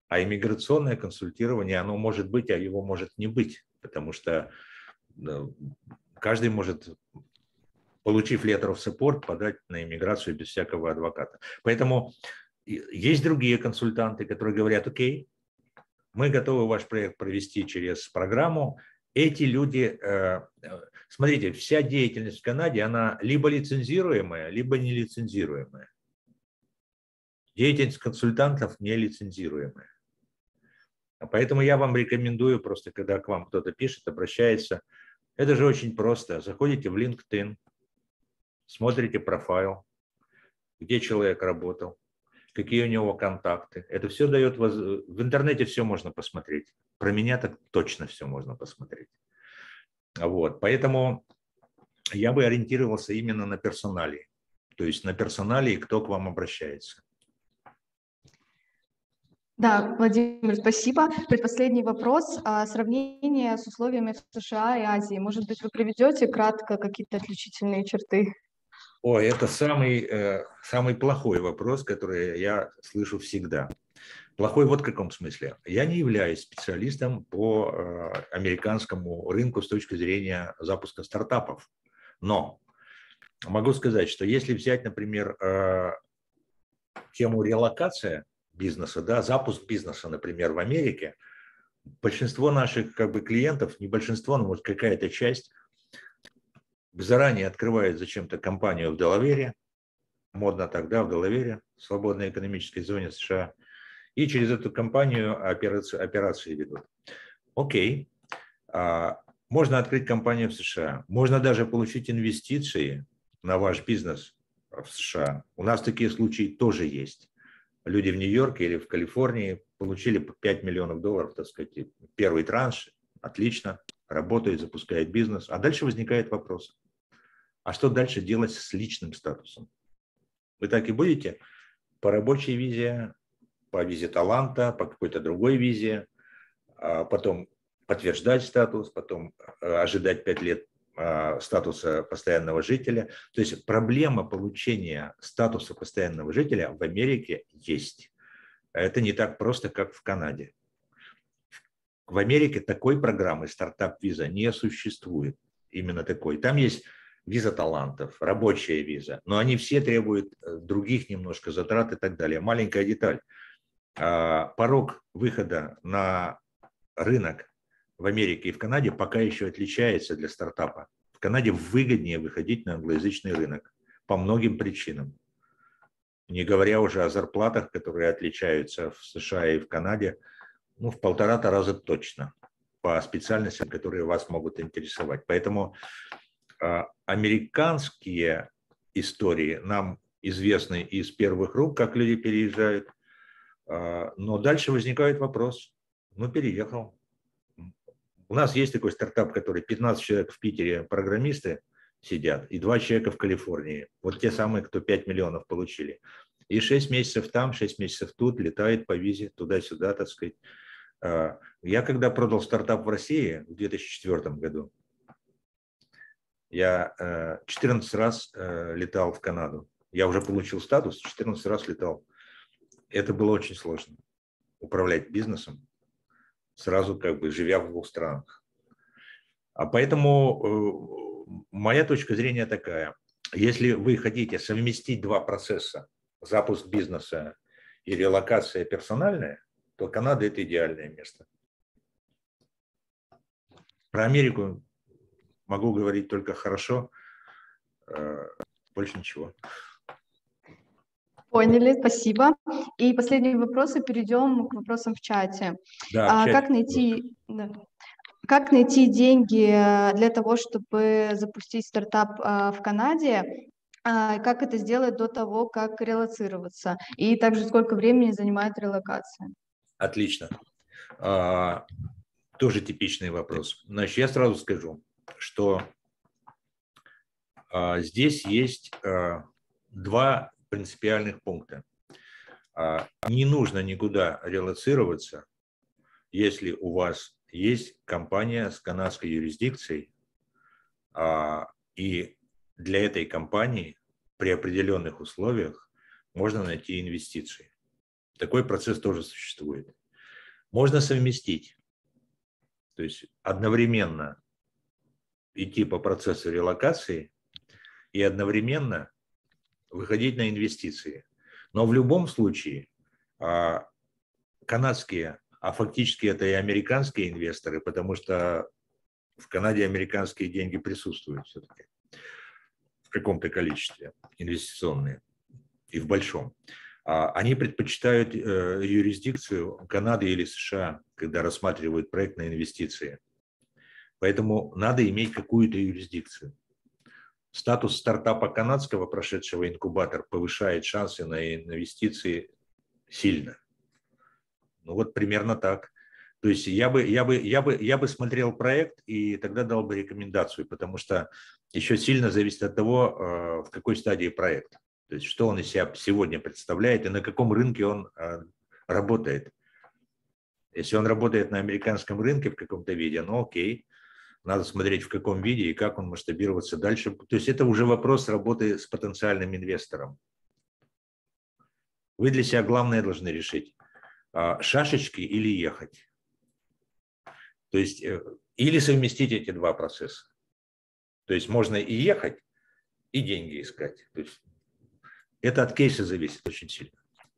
А иммиграционное консультирование, оно может быть, а его может не быть, потому что каждый может, получив letter of support, подать на иммиграцию без всякого адвоката. Поэтому есть другие консультанты, которые говорят: окей, мы готовы ваш проект провести через программу. Эти люди, смотрите, вся деятельность в Канаде, она либо лицензируемая, либо нелицензируемая. Деятельность консультантов не лицензируемая. Поэтому я вам рекомендую, просто когда к вам кто-то пишет, обращается, это же очень просто. Заходите в LinkedIn, смотрите профайл, где человек работал, какие у него контакты. Это все дает, воз... в интернете все можно посмотреть. Про меня так точно все можно посмотреть. Вот. Поэтому я бы ориентировался именно на персоналии. То есть на персоналии, кто к вам обращается. Да, Владимир, спасибо. Предпоследний вопрос. Сравнение с условиями в США и Азии. Может быть, вы приведете кратко какие-то отличительные черты? О, это самый, самый плохой вопрос, который я слышу всегда. Плохой вот в каком смысле. Я не являюсь специалистом по американскому рынку с точки зрения запуска стартапов. Но могу сказать, что если взять, например, тему релокация бизнеса, да, запуск бизнеса, например, в Америке, большинство наших как бы клиентов, не большинство, но может какая-то часть, заранее открывает зачем-то компанию в Делавере, модно тогда в Делавере, в свободной экономической зоне США, и через эту компанию операции, операции ведут. Окей, можно открыть компанию в США, можно даже получить инвестиции на ваш бизнес в США. У нас такие случаи тоже есть. Люди в Нью-Йорке или в Калифорнии получили пять миллионов долларов, так сказать, первый транш, отлично, работает, запускает бизнес. А дальше возникает вопрос, а что дальше делать с личным статусом? Вы так и будете по рабочей визе, по визе таланта, по какой-то другой визе, потом подтверждать статус, потом ожидать пять лет статуса постоянного жителя. То есть проблема получения статуса постоянного жителя в Америке есть. Это не так просто, как в Канаде. В Америке такой программы стартап-виза не существует. Именно такой. Там есть виза талантов, рабочая виза, но они все требуют других немножко затрат и так далее. Маленькая деталь. Порог выхода на рынок в Америке и в Канаде пока еще отличается для стартапа. В Канаде выгоднее выходить на англоязычный рынок по многим причинам. Не говоря уже о зарплатах, которые отличаются в США и в Канаде, ну, в полтора-то раза точно по специальностям, которые вас могут интересовать. Поэтому э, американские истории нам известны из первых рук, как люди переезжают. Э, но дальше возникает вопрос, ну, переехал. У нас есть такой стартап, который пятнадцать человек в Питере программисты сидят и два человека в Калифорнии. Вот те самые, кто пять миллионов получили. И шесть месяцев там, шесть месяцев тут, летает по визе туда-сюда, так сказать. Я когда продал стартап в России в две тысячи четвёртом году, я четырнадцать раз летал в Канаду. Я уже получил статус, четырнадцать раз летал. Это было очень сложно. Управлять бизнесом, сразу как бы живя в двух странах. А поэтому моя точка зрения такая. Если вы хотите совместить два процесса, запуск бизнеса и релокация персональная, то Канада – это идеальное место. Про Америку могу говорить только хорошо, больше ничего. Поняли, спасибо. И последние вопросы, перейдем к вопросам в чате. Да, а, в чате. Как найти... Да. Как найти деньги для того, чтобы запустить стартап в Канаде? Как это сделать до того, как релоцироваться? И также сколько времени занимает релокация? Отлично. А, тоже типичный вопрос. Значит, я сразу скажу, что а, здесь есть а, два принципиальных пункта. А, не нужно никуда релоцироваться, если у вас есть компания с канадской юрисдикцией, а, и для этой компании при определенных условиях можно найти инвестиции. Такой процесс тоже существует. Можно совместить, то есть одновременно идти по процессу релокации и одновременно выходить на инвестиции. Но в любом случае канадские, а фактически это и американские инвесторы, потому что в Канаде американские деньги присутствуют все-таки в каком-то количестве, инвестиционные, и в большом. Они предпочитают юрисдикцию Канады или США, когда рассматривают проект на инвестиции. Поэтому надо иметь какую-то юрисдикцию. Статус стартапа канадского, прошедшего инкубатор, повышает шансы на инвестиции сильно. Ну вот примерно так. То есть я бы, я бы, я бы, я бы смотрел проект и тогда дал бы рекомендацию, потому что еще сильно зависит от того, в какой стадии проект. То есть что он из себя сегодня представляет и на каком рынке он работает. Если он работает на американском рынке в каком-то виде, ну окей, надо смотреть в каком виде и как он масштабироваться дальше. То есть это уже вопрос работы с потенциальным инвестором. Вы для себя главное должны решить, шашечки или ехать. То есть или совместить эти два процесса. То есть можно и ехать, и деньги искать. То есть это от кейса зависит очень сильно.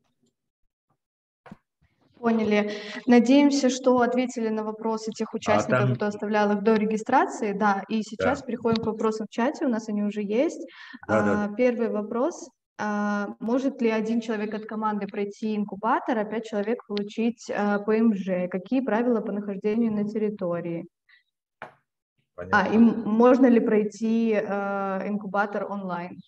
Поняли. Надеемся, что ответили на вопросы тех участников, А там... кто оставлял их до регистрации. Да, и сейчас Да. переходим к вопросам в чате, у нас они уже есть. Да, да, да. Первый вопрос. Может ли один человек от команды пройти инкубатор, а пять человек получить ПМЖ? Какие правила по нахождению на территории? Понятно. А, и можно ли пройти инкубатор онлайн?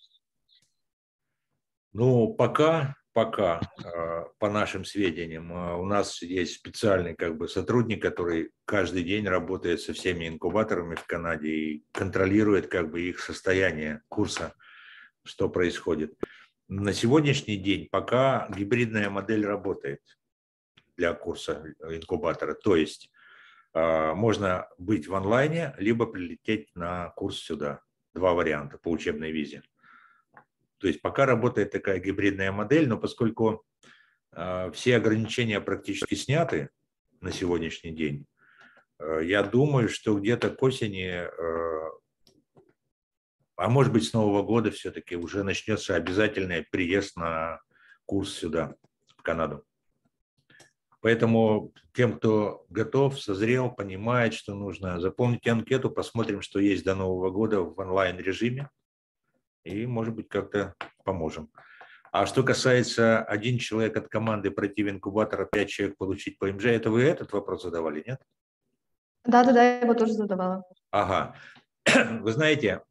Ну, пока, пока, по нашим сведениям, у нас есть специальный как бы сотрудник, который каждый день работает со всеми инкубаторами в Канаде и контролирует как бы их состояние курса, что происходит. На сегодняшний день пока гибридная модель работает для курса инкубатора. То есть можно быть в онлайне, либо прилететь на курс сюда. Два варианта по учебной визе. То есть пока работает такая гибридная модель, но поскольку все ограничения практически сняты на сегодняшний день, я думаю, что где-то к осени, а может быть с Нового года все-таки уже начнется обязательный приезд на курс сюда, в Канаду. Поэтому тем, кто готов, созрел, понимает, что нужно, заполните анкету, посмотрим, что есть до Нового года в онлайн-режиме, и, может быть, как-то поможем. А что касается один человек от команды пройти в инкубатор, а пять человек получить ПМЖ, это вы этот вопрос задавали, нет? Да-да-да, я его тоже задавала. Ага. Вы знаете,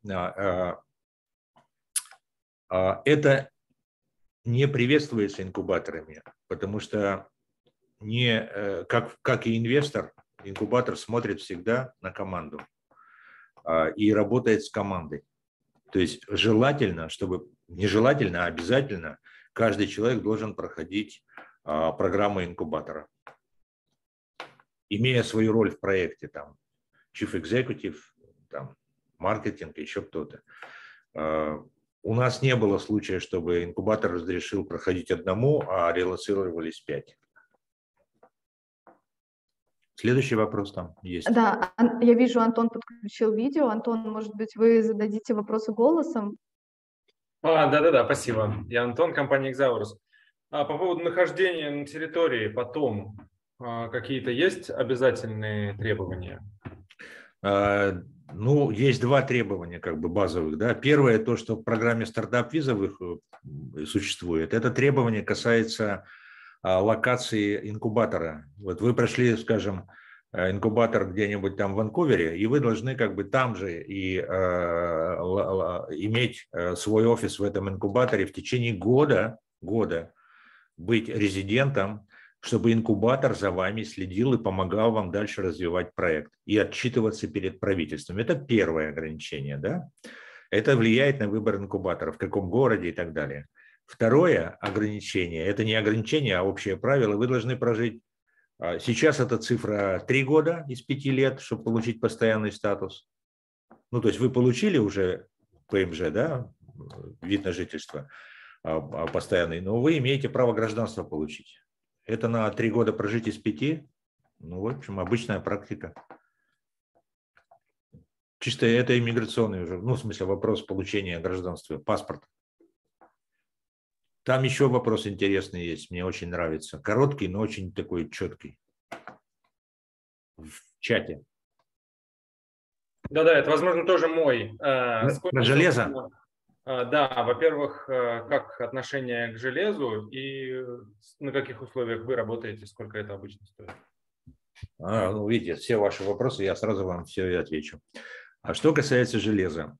это не приветствуется инкубаторами, потому что не, как, как и инвестор, инкубатор смотрит всегда на команду и работает с командой. То есть желательно, чтобы, нежелательно, а обязательно, каждый человек должен проходить программу инкубатора, имея свою роль в проекте, там, chief executive, там, маркетинг, еще кто-то. У нас не было случая, чтобы инкубатор разрешил проходить одному, а релоцировались пять. Следующий вопрос там есть. Да, я вижу, Антон подключил видео. Антон, может быть, вы зададите вопросы голосом? А, да-да-да, спасибо. Я Антон, компания Exaurus. А по поводу нахождения на территории потом, а, какие-то есть обязательные требования? А, ну, есть два требования как бы базовых. Да. Первое, то, что в программе стартап-визовых существует, это требование касается локации инкубатора. Вот вы прошли, скажем, инкубатор где-нибудь там в Ванкувере, и вы должны как бы там же и э, иметь свой офис в этом инкубаторе в течение года, года быть резидентом, чтобы инкубатор за вами следил и помогал вам дальше развивать проект и отчитываться перед правительством. Это первое ограничение, да? Это влияет на выбор инкубатора, в каком городе и так далее. Второе ограничение, это не ограничение, а общее правило, вы должны прожить, сейчас эта цифра три года из пяти лет, чтобы получить постоянный статус. Ну, то есть вы получили уже ПМЖ, да, вид на жительство постоянный, но вы имеете право гражданства получить. Это на три года прожить из пяти, Ну, в общем, обычная практика. Чисто это иммиграционный уже, ну, в смысле, вопрос получения гражданства, паспорта. Там еще вопрос интересный есть, мне очень нравится. Короткий, но очень такой четкий. В чате. Да-да, это, возможно, тоже мой. Про железо? Да, во-первых, как отношение к железу и на каких условиях вы работаете, сколько это обычно стоит? А, ну, видите, все ваши вопросы, я сразу вам все и отвечу. А что касается железа,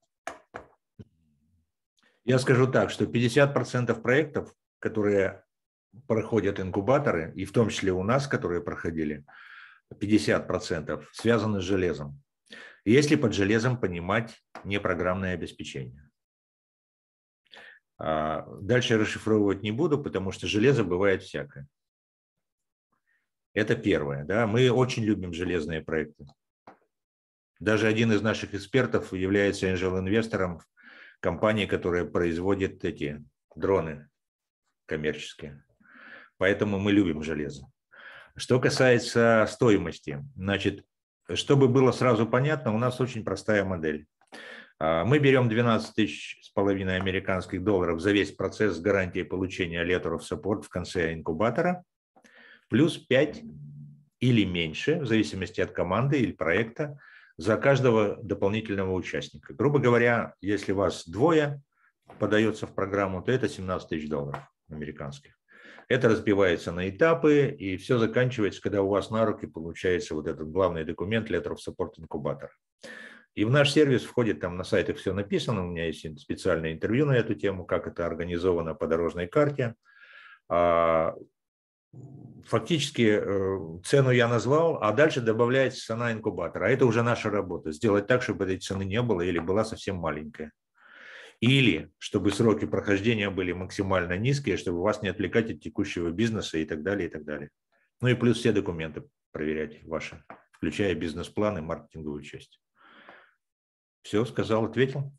я скажу так, что пятьдесят процентов проектов, которые проходят инкубаторы, и в том числе у нас, которые проходили, пятьдесят процентов связаны с железом. Если под железом понимать непрограммное обеспечение. Дальше расшифровывать не буду, потому что железо бывает всякое. Это первое. Да? Мы очень любим железные проекты. Даже один из наших экспертов является энджел-инвестором компании, которая производит эти дроны коммерческие. Поэтому мы любим железо. Что касается стоимости, значит, чтобы было сразу понятно, у нас очень простая модель. Мы берем двенадцать тысяч с половиной американских долларов за весь процесс с гарантией получения letter of support в конце инкубатора, плюс пять или меньше, в зависимости от команды или проекта, за каждого дополнительного участника. Грубо говоря, если вас двое подается в программу, то это семнадцать тысяч долларов американских. Это разбивается на этапы, и все заканчивается, когда у вас на руки получается вот этот главный документ letter of support инкубатора. И в наш сервис входит, там на сайтах все написано, у меня есть специальное интервью на эту тему, как это организовано по дорожной карте. Фактически цену я назвал, а дальше добавляется цена инкубатора. А это уже наша работа, сделать так, чтобы этой цены не было или была совсем маленькая. Или чтобы сроки прохождения были максимально низкие, чтобы вас не отвлекать от текущего бизнеса и так далее, и так далее. Ну и плюс все документы проверять ваши, включая бизнес-план и маркетинговую часть. Все, сказал, ответил?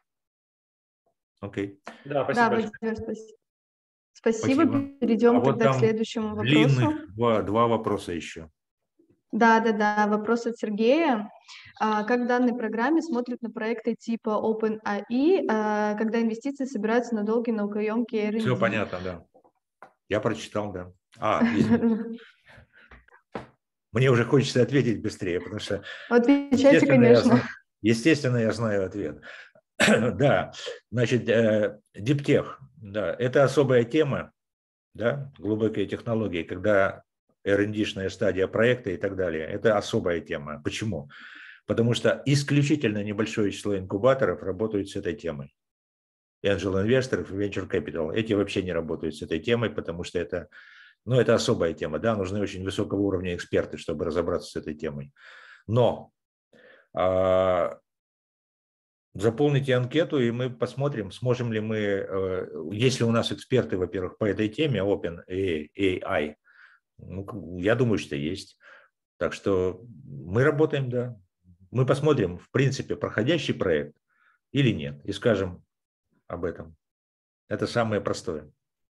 Окей. Да, спасибо. Да, Владимир, спасибо. Спасибо. Спасибо. Перейдем а тогда вот к следующему вопросу. Длинных два, два вопроса еще. Да, да, да. Вопрос от Сергея. Как в данной программе смотрят на проекты типа OpenAI, когда инвестиции собираются на долгие наукоемкие эр энд ди? Все понятно, да. Я прочитал, да. А, извините. Мне уже хочется ответить быстрее, потому что... Отвечайте, конечно. Я знаю, естественно, я знаю ответ. Да, значит, диптех, да, это особая тема, да, глубокие технологии, когда эр энд ди-шная стадия проекта и так далее, это особая тема. Почему? Потому что исключительно небольшое число инкубаторов работают с этой темой. Angel инвесторов и Venture Capital, эти вообще не работают с этой темой, потому что это, ну, это особая тема, да, нужны очень высокого уровня эксперты, чтобы разобраться с этой темой. Но а, заполните анкету, и мы посмотрим, сможем ли мы, если у нас эксперты, во-первых, по этой теме, OpenAI, ну, я думаю, что есть. Так что мы работаем, да. Мы посмотрим, в принципе, проходящий проект или нет, и скажем об этом. Это самое простое.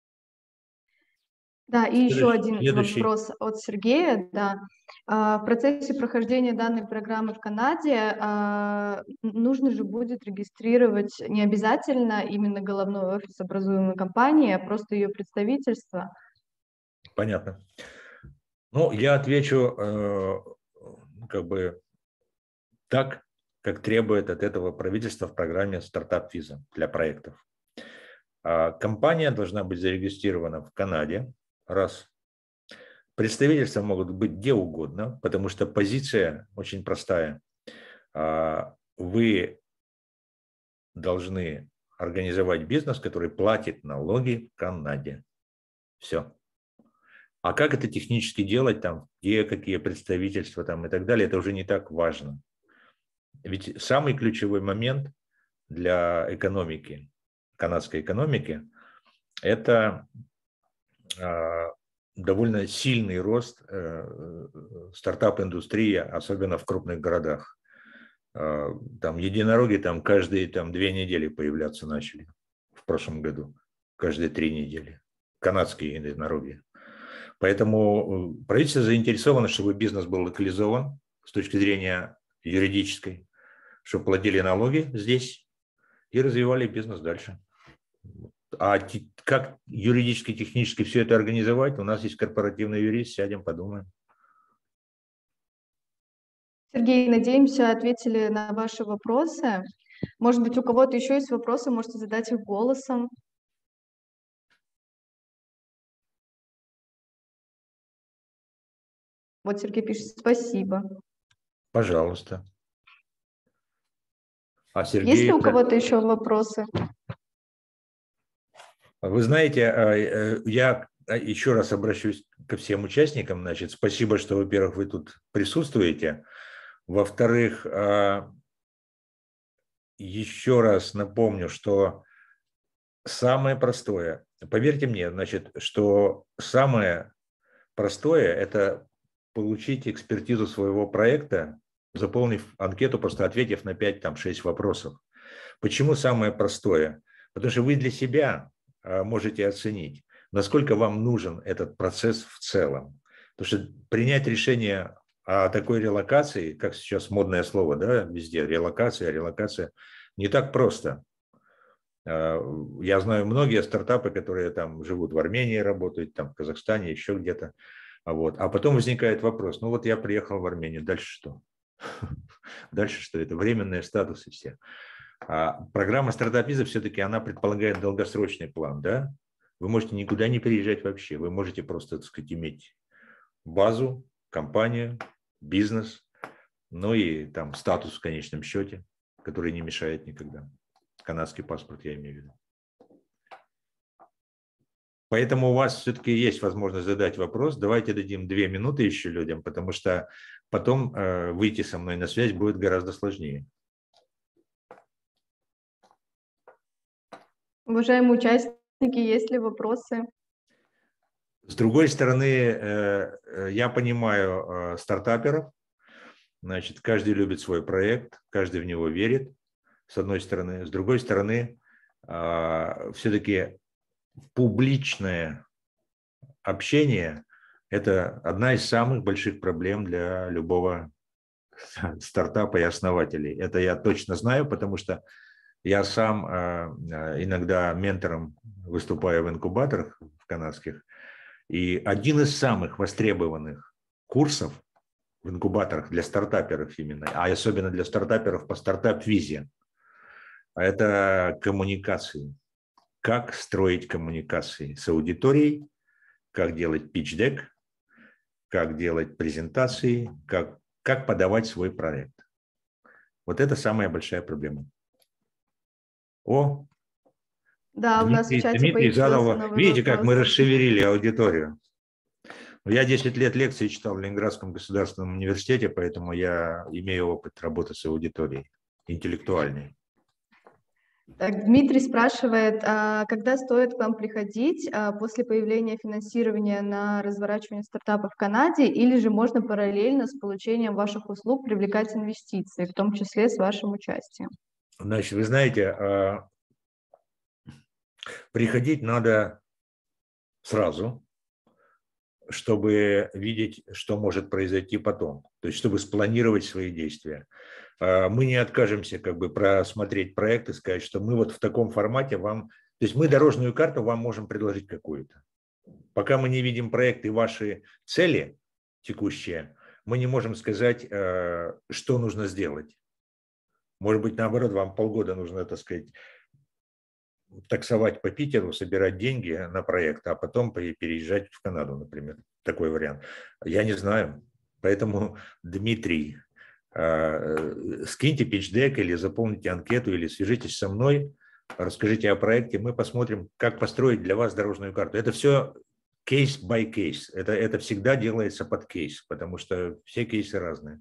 Да, и Следующий, еще один следующий. вопрос от Сергея. Да. В процессе прохождения данной программы в Канаде нужно же будет регистрировать не обязательно именно головной офис образуемой компании, а просто ее представительство. Понятно. Ну, я отвечу как бы так, как требует от этого правительства в программе стартап-виза для проектов. Компания должна быть зарегистрирована в Канаде, раз. Представительства могут быть где угодно, потому что позиция очень простая. Вы должны организовать бизнес, который платит налоги в Канаде. Все. А как это технически делать, там, где какие представительства там, и так далее, это уже не так важно. Ведь самый ключевой момент для экономики, канадской экономики, это э, довольно сильный рост э, стартап-индустрии, особенно в крупных городах. Э, там единороги там, каждые там, две недели появляться начали в прошлом году, каждые три недели. Канадские единороги. Поэтому правительство заинтересовано, чтобы бизнес был локализован с точки зрения юридической, чтобы платили налоги здесь и развивали бизнес дальше. А как юридически, технически все это организовать? У нас есть корпоративный юрист, сядем, подумаем. Сергей, надеемся, ответили на ваши вопросы. Может быть, у кого-то еще есть вопросы, можете задать их голосом. Вот Сергей пишет «спасибо». Пожалуйста. А Сергей... Есть ли у кого-то еще вопросы? Вы знаете, я еще раз обращусь ко всем участникам. Значит, спасибо, что, во-первых, вы тут присутствуете. Во-вторых, еще раз напомню, что самое простое, поверьте мне, значит, что самое простое – это получить экспертизу своего проекта, заполнив анкету, просто ответив на пять-шесть вопросов. Почему самое простое? Потому что вы для себя можете оценить, насколько вам нужен этот процесс в целом. Потому что принять решение о такой релокации, как сейчас модное слово, да, везде, релокация, релокация, не так просто. Я знаю многие стартапы, которые там живут в Армении, работают там в Казахстане, еще где-то. Вот. А потом возникает вопрос, ну вот я приехал в Армению, дальше что? Дальше что? Это временные статусы все. А программа стартап-виза все-таки она предполагает долгосрочный план, да? Вы можете никуда не переезжать вообще, вы можете просто, так сказать, иметь базу, компанию, бизнес, ну и там статус в конечном счете, который не мешает никогда. Канадский паспорт, я имею в виду. Поэтому у вас все-таки есть возможность задать вопрос. Давайте дадим две минуты еще людям, потому что потом э, выйти со мной на связь будет гораздо сложнее. Уважаемые участники, есть ли вопросы? С другой стороны, э, я понимаю э, стартаперов. Значит, каждый любит свой проект, каждый в него верит, с одной стороны. С другой стороны, э, все-таки публичное общение – это одна из самых больших проблем для любого стартапа и основателей. Это я точно знаю, потому что я сам иногда ментором выступаю в инкубаторах в канадских. И один из самых востребованных курсов в инкубаторах для стартаперов именно, а особенно для стартаперов по стартап-визе, это коммуникации. Как строить коммуникации с аудиторией, как делать питч-дек, как делать презентации, как, как подавать свой проект. Вот это самая большая проблема. О, да, Дмитрий, у нас в чате Дмитрий задал, новый видите, вопрос. как мы расшевелили аудиторию. Я десять лет лекции читал в Ленинградском государственном университете, поэтому я имею опыт работы с аудиторией интеллектуальной. Так, Дмитрий спрашивает, а когда стоит к вам приходить а, после появления финансирования на разворачивание стартапа в Канаде, или же можно параллельно с получением ваших услуг привлекать инвестиции, в том числе с вашим участием? Значит, вы знаете, приходить надо сразу, чтобы видеть, что может произойти потом, то есть чтобы спланировать свои действия. Мы не откажемся как бы просмотреть проект и сказать, что мы вот в таком формате вам, то есть мы дорожную карту вам можем предложить какую-то. Пока мы не видим проект и ваши цели текущие, мы не можем сказать, что нужно сделать. Может быть, наоборот, вам полгода нужно, так сказать, таксовать по Питеру, собирать деньги на проект, а потом переезжать в Канаду, например. Такой вариант. Я не знаю. Поэтому, Дмитрий, скиньте питч-дек или заполните анкету, или свяжитесь со мной, расскажите о проекте, мы посмотрим, как построить для вас дорожную карту. Это все кейс by кейс. Это, это всегда делается под кейс, потому что все кейсы разные.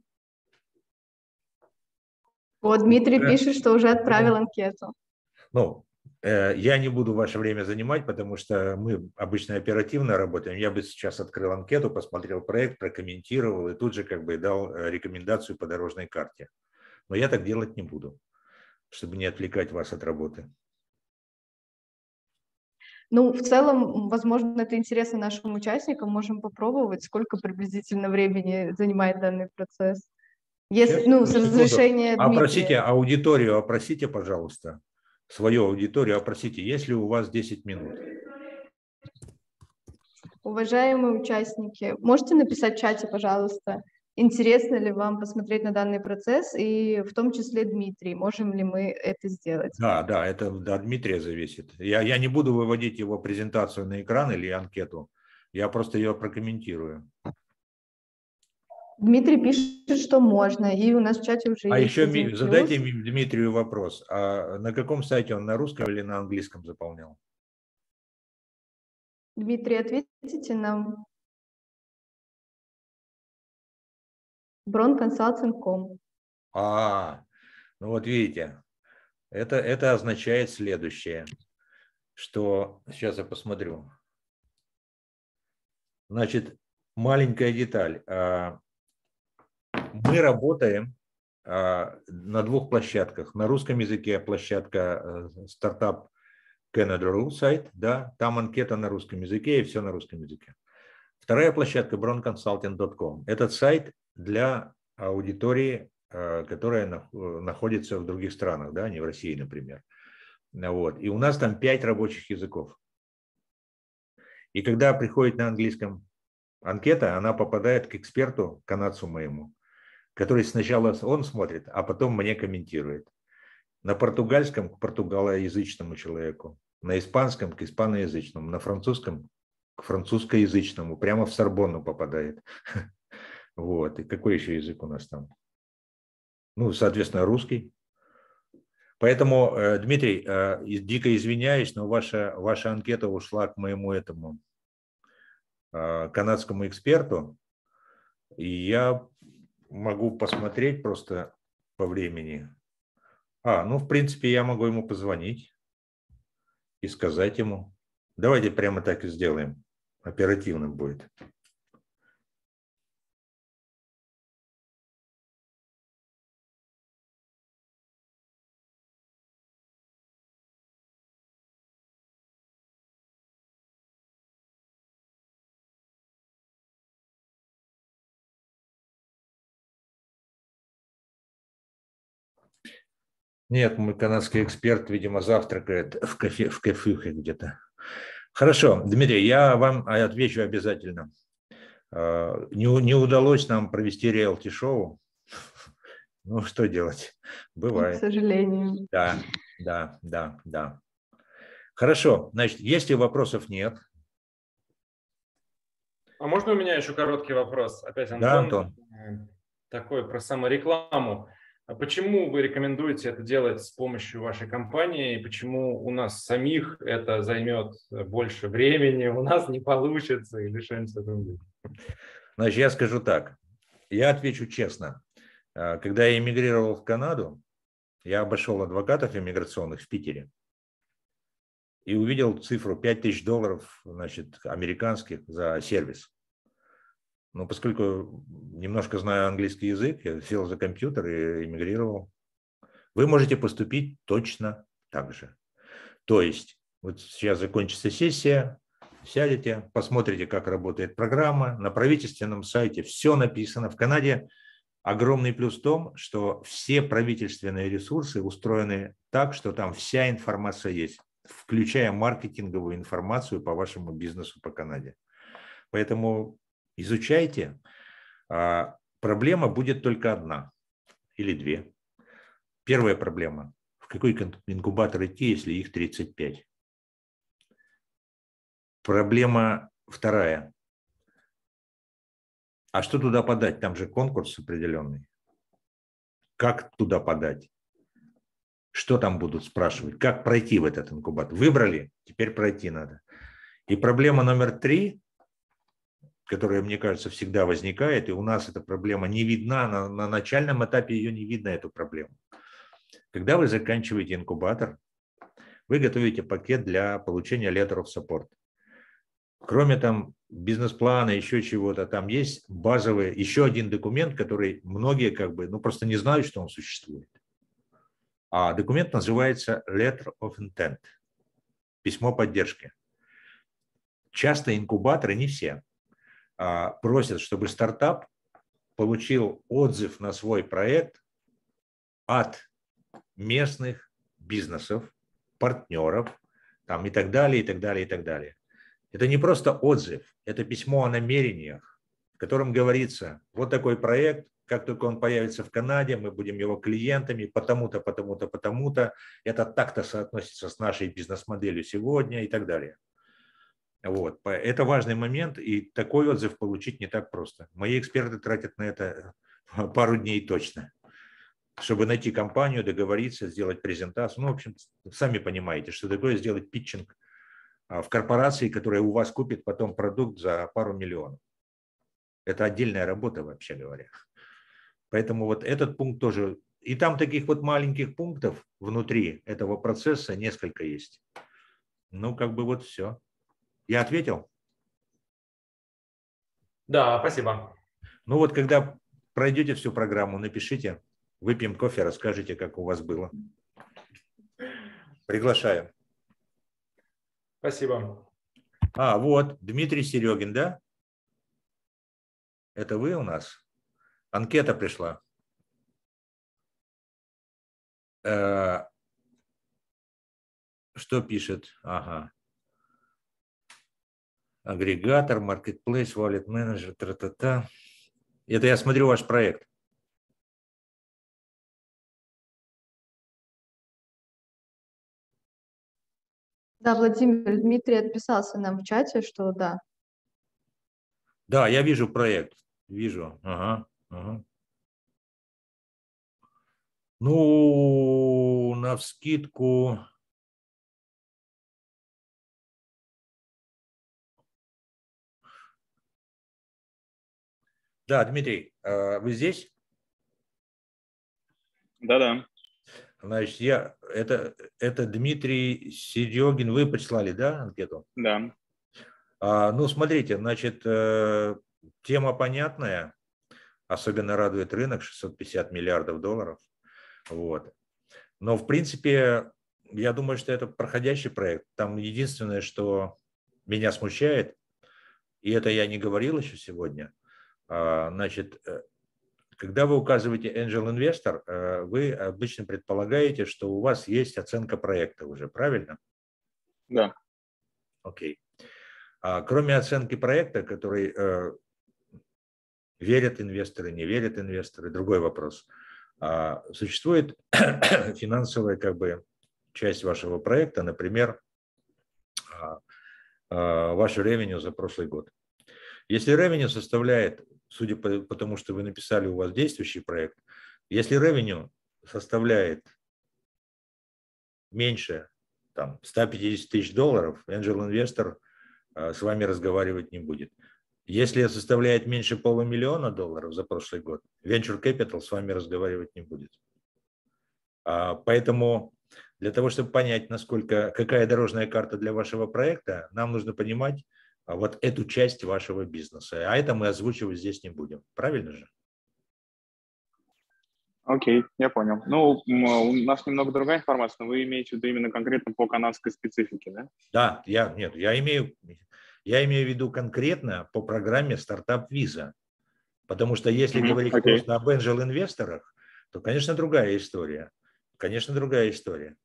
Вот Дмитрий да. пишет, что уже отправил анкету. Ну, я не буду ваше время занимать, потому что мы обычно оперативно работаем. Я бы сейчас открыл анкету, посмотрел проект, прокомментировал и тут же как бы дал рекомендацию по дорожной карте. Но я так делать не буду, чтобы не отвлекать вас от работы. Ну, в целом, возможно, это интересно нашим участникам. Можем попробовать, сколько приблизительно времени занимает данный процесс. Если, Сейчас, ну, с секунду. разрешения Опросите Дмитрия. аудиторию, опросите, пожалуйста, свою аудиторию, опросите, есть ли у вас десять минут. Уважаемые участники, можете написать в чате, пожалуйста, интересно ли вам посмотреть на данный процесс, и в том числе Дмитрий, можем ли мы это сделать? Да, да, это от Дмитрия зависит. Я, я не буду выводить его презентацию на экран или анкету, я просто ее прокомментирую. Дмитрий пишет, что можно, и у нас в чате уже А есть еще один задайте плюс. Дмитрию вопрос, а на каком сайте он, на русском или на английском заполнял? Дмитрий, ответите нам. бронконсалтинг точка ком. А, ну вот видите, это, это означает следующее, что, сейчас я посмотрю, значит, маленькая деталь. Мы работаем на двух площадках. На русском языке площадка стартап Canada.ru сайт, да, там анкета на русском языке и все на русском языке. Вторая площадка бронконсалтинг точка ком. Этот сайт для аудитории, которая находится в других странах, да, не в России, например. Вот. И у нас там пять рабочих языков. И когда приходит на английском анкета, она попадает к эксперту, канадцу моему, который сначала он смотрит, а потом мне комментирует. На португальском к португалоязычному человеку, на испанском к испаноязычному, на французском к французскоязычному, прямо в Сорбонну попадает. Вот. И какой еще язык у нас там? Ну, соответственно, русский. Поэтому, Дмитрий, дико извиняюсь, но ваша, ваша анкета ушла к моему этому канадскому эксперту, и я могу посмотреть просто по времени. А, ну, в принципе, я могу ему позвонить и сказать ему. Давайте прямо так и сделаем. Оперативным будет. Нет, мой канадский эксперт, видимо, завтракает в кафе, в кафюхе где-то. Хорошо, Дмитрий, я вам отвечу обязательно. Не, не удалось нам провести реалити-шоу. Ну, что делать? Бывает. К сожалению. Да, да, да, да. Хорошо, значит, если вопросов нет. А можно у меня еще короткий вопрос? Опять, Антон, да, Антон. Такой про саморекламу. А почему вы рекомендуете это делать с помощью вашей компании? И почему у нас самих это займет больше времени, у нас не получится или что-нибудь такое? Значит, я скажу так. Я отвечу честно. Когда я эмигрировал в Канаду, я обошел адвокатов иммиграционных в Питере и увидел цифру пять тысяч долларов, значит, американских за сервис. Но поскольку немножко знаю английский язык, я сел за компьютер и эмигрировал. Вы можете поступить точно так же. То есть, вот сейчас закончится сессия, сядете, посмотрите, как работает программа. На правительственном сайте все написано. В Канаде огромный плюс в том, что все правительственные ресурсы устроены так, что там вся информация есть, включая маркетинговую информацию по вашему бизнесу по Канаде. Поэтому изучайте. Проблема будет только одна или две. Первая проблема. В какой инкубатор идти, если их тридцать пять? Проблема вторая. А что туда подать? Там же конкурс определенный. Как туда подать? Что там будут спрашивать? Как пройти в этот инкубатор? Выбрали, теперь пройти надо. И проблема номер три, которая, мне кажется, всегда возникает, и у нас эта проблема не видна, на, на начальном этапе ее не видно, эту проблему. Когда вы заканчиваете инкубатор, вы готовите пакет для получения letter of support. Кроме там бизнес-плана, еще чего-то, там есть базовый, еще один документ, который многие как бы, ну просто не знают, что он существует. А документ называется letter of intent, письмо поддержки. часто инкубаторы, не все, просят, чтобы стартап получил отзыв на свой проект от местных бизнесов, партнеров, там, и так далее, и так далее, и так далее. Это не просто отзыв, это письмо о намерениях, в котором говорится, вот такой проект, как только он появится в Канаде, мы будем его клиентами, потому-то, потому-то, потому-то, это так-то соотносится с нашей бизнес-моделью сегодня и так далее. Вот. Это важный момент, и такой отзыв получить не так просто. Мои эксперты тратят на это пару дней точно, чтобы найти компанию, договориться, сделать презентацию. Ну, в общем, сами понимаете, что такое сделать питчинг в корпорации, которая у вас купит потом продукт за пару миллионов. Это отдельная работа, вообще говоря. Поэтому вот этот пункт тоже. И там таких вот маленьких пунктов внутри этого процесса несколько есть. Ну, как бы вот все. Я ответил? Да, спасибо. Ну вот, когда пройдете всю программу, напишите, выпьем кофе, расскажите, как у вас было. Приглашаю. Спасибо. А, вот, Дмитрий Серегин, да? Это вы у нас? Анкета пришла. Э, что пишет? Ага. Агрегатор, маркетплейс, wallet менеджер, тра-та-та. Это я смотрю ваш проект. Да, Владимир, Дмитрий отписался нам в чате, что да. Да, я вижу проект. Вижу. Ага, ага. Ну, навскидку. Да, Дмитрий, вы здесь? Да-да. Значит, я, это, это Дмитрий Серегин, вы прислали, да, анкету? Да. А, ну, смотрите, значит, тема понятная, особенно радует рынок, шестьсот пятьдесят миллиардов долларов. Вот. Но, в принципе, я думаю, что это проходящий проект. Там единственное, что меня смущает, и это я не говорил еще сегодня, значит, когда вы указываете Angel Investor, вы обычно предполагаете, что у вас есть оценка проекта уже, правильно? Да. Окей. А кроме оценки проекта, который верят инвесторы, не верят инвесторы, другой вопрос. Существует финансовая как бы часть вашего проекта, например, ваше ревеню за прошлый год. Если ревеню составляет, судя по тому, что вы написали, у вас действующий проект, если ревеню составляет меньше там, ста пятидесяти тысяч долларов, Angel Investor с вами разговаривать не будет. Если составляет меньше полумиллиона долларов за прошлый год, Venture Capital с вами разговаривать не будет. Поэтому для того, чтобы понять, насколько, какая дорожная карта для вашего проекта, нам нужно понимать вот эту часть вашего бизнеса. А это мы озвучивать здесь не будем. Правильно же? Окей, я понял. Ну, у нас немного другая информация, но вы имеете в виду именно конкретно по канадской специфике, да? Да, я, нет, я имею, я имею в виду конкретно по программе Startup Visa. Потому что если mm-hmm, говорить okay. просто об angel-инвесторах, то, конечно, другая история. Конечно, другая история.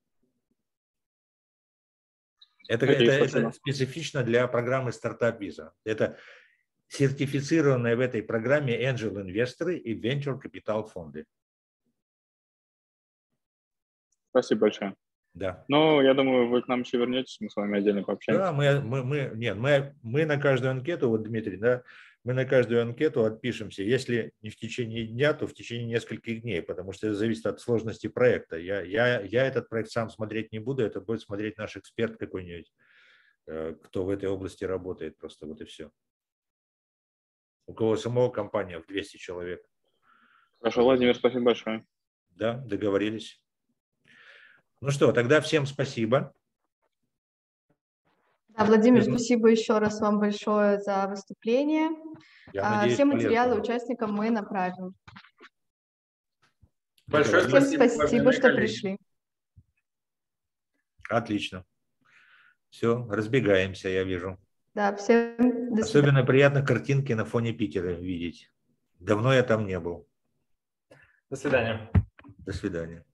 Это, okay, это, это специфично для программы Startup Visa. Это сертифицированные в этой программе angel-инвесторы и venture capital фонды. Спасибо большое. Да. Ну, я думаю, вы к нам еще вернетесь, мы с вами отдельно пообщаемся. Да, мы, мы, мы, нет, мы, мы на каждую анкету, вот Дмитрий, да, мы на каждую анкету отпишемся. Если не в течение дня, то в течение нескольких дней, потому что это зависит от сложности проекта. Я, я, я этот проект сам смотреть не буду, это будет смотреть наш эксперт какой-нибудь, кто в этой области работает, просто вот и все. У кого самого компания в двести человек. Хорошо, Владимир, спасибо большое. Да, договорились. Ну что, тогда всем спасибо. Да, Владимир, спасибо еще раз вам большое за выступление. Я надеюсь, все материалы полезно. участникам мы направим. Большое Всем спасибо, спасибо, что коллеги. пришли. Отлично. Все, разбегаемся, я вижу. Да, всем до свидания. Особенно приятно картинки на фоне Питера видеть. Давно я там не был. До свидания. До свидания.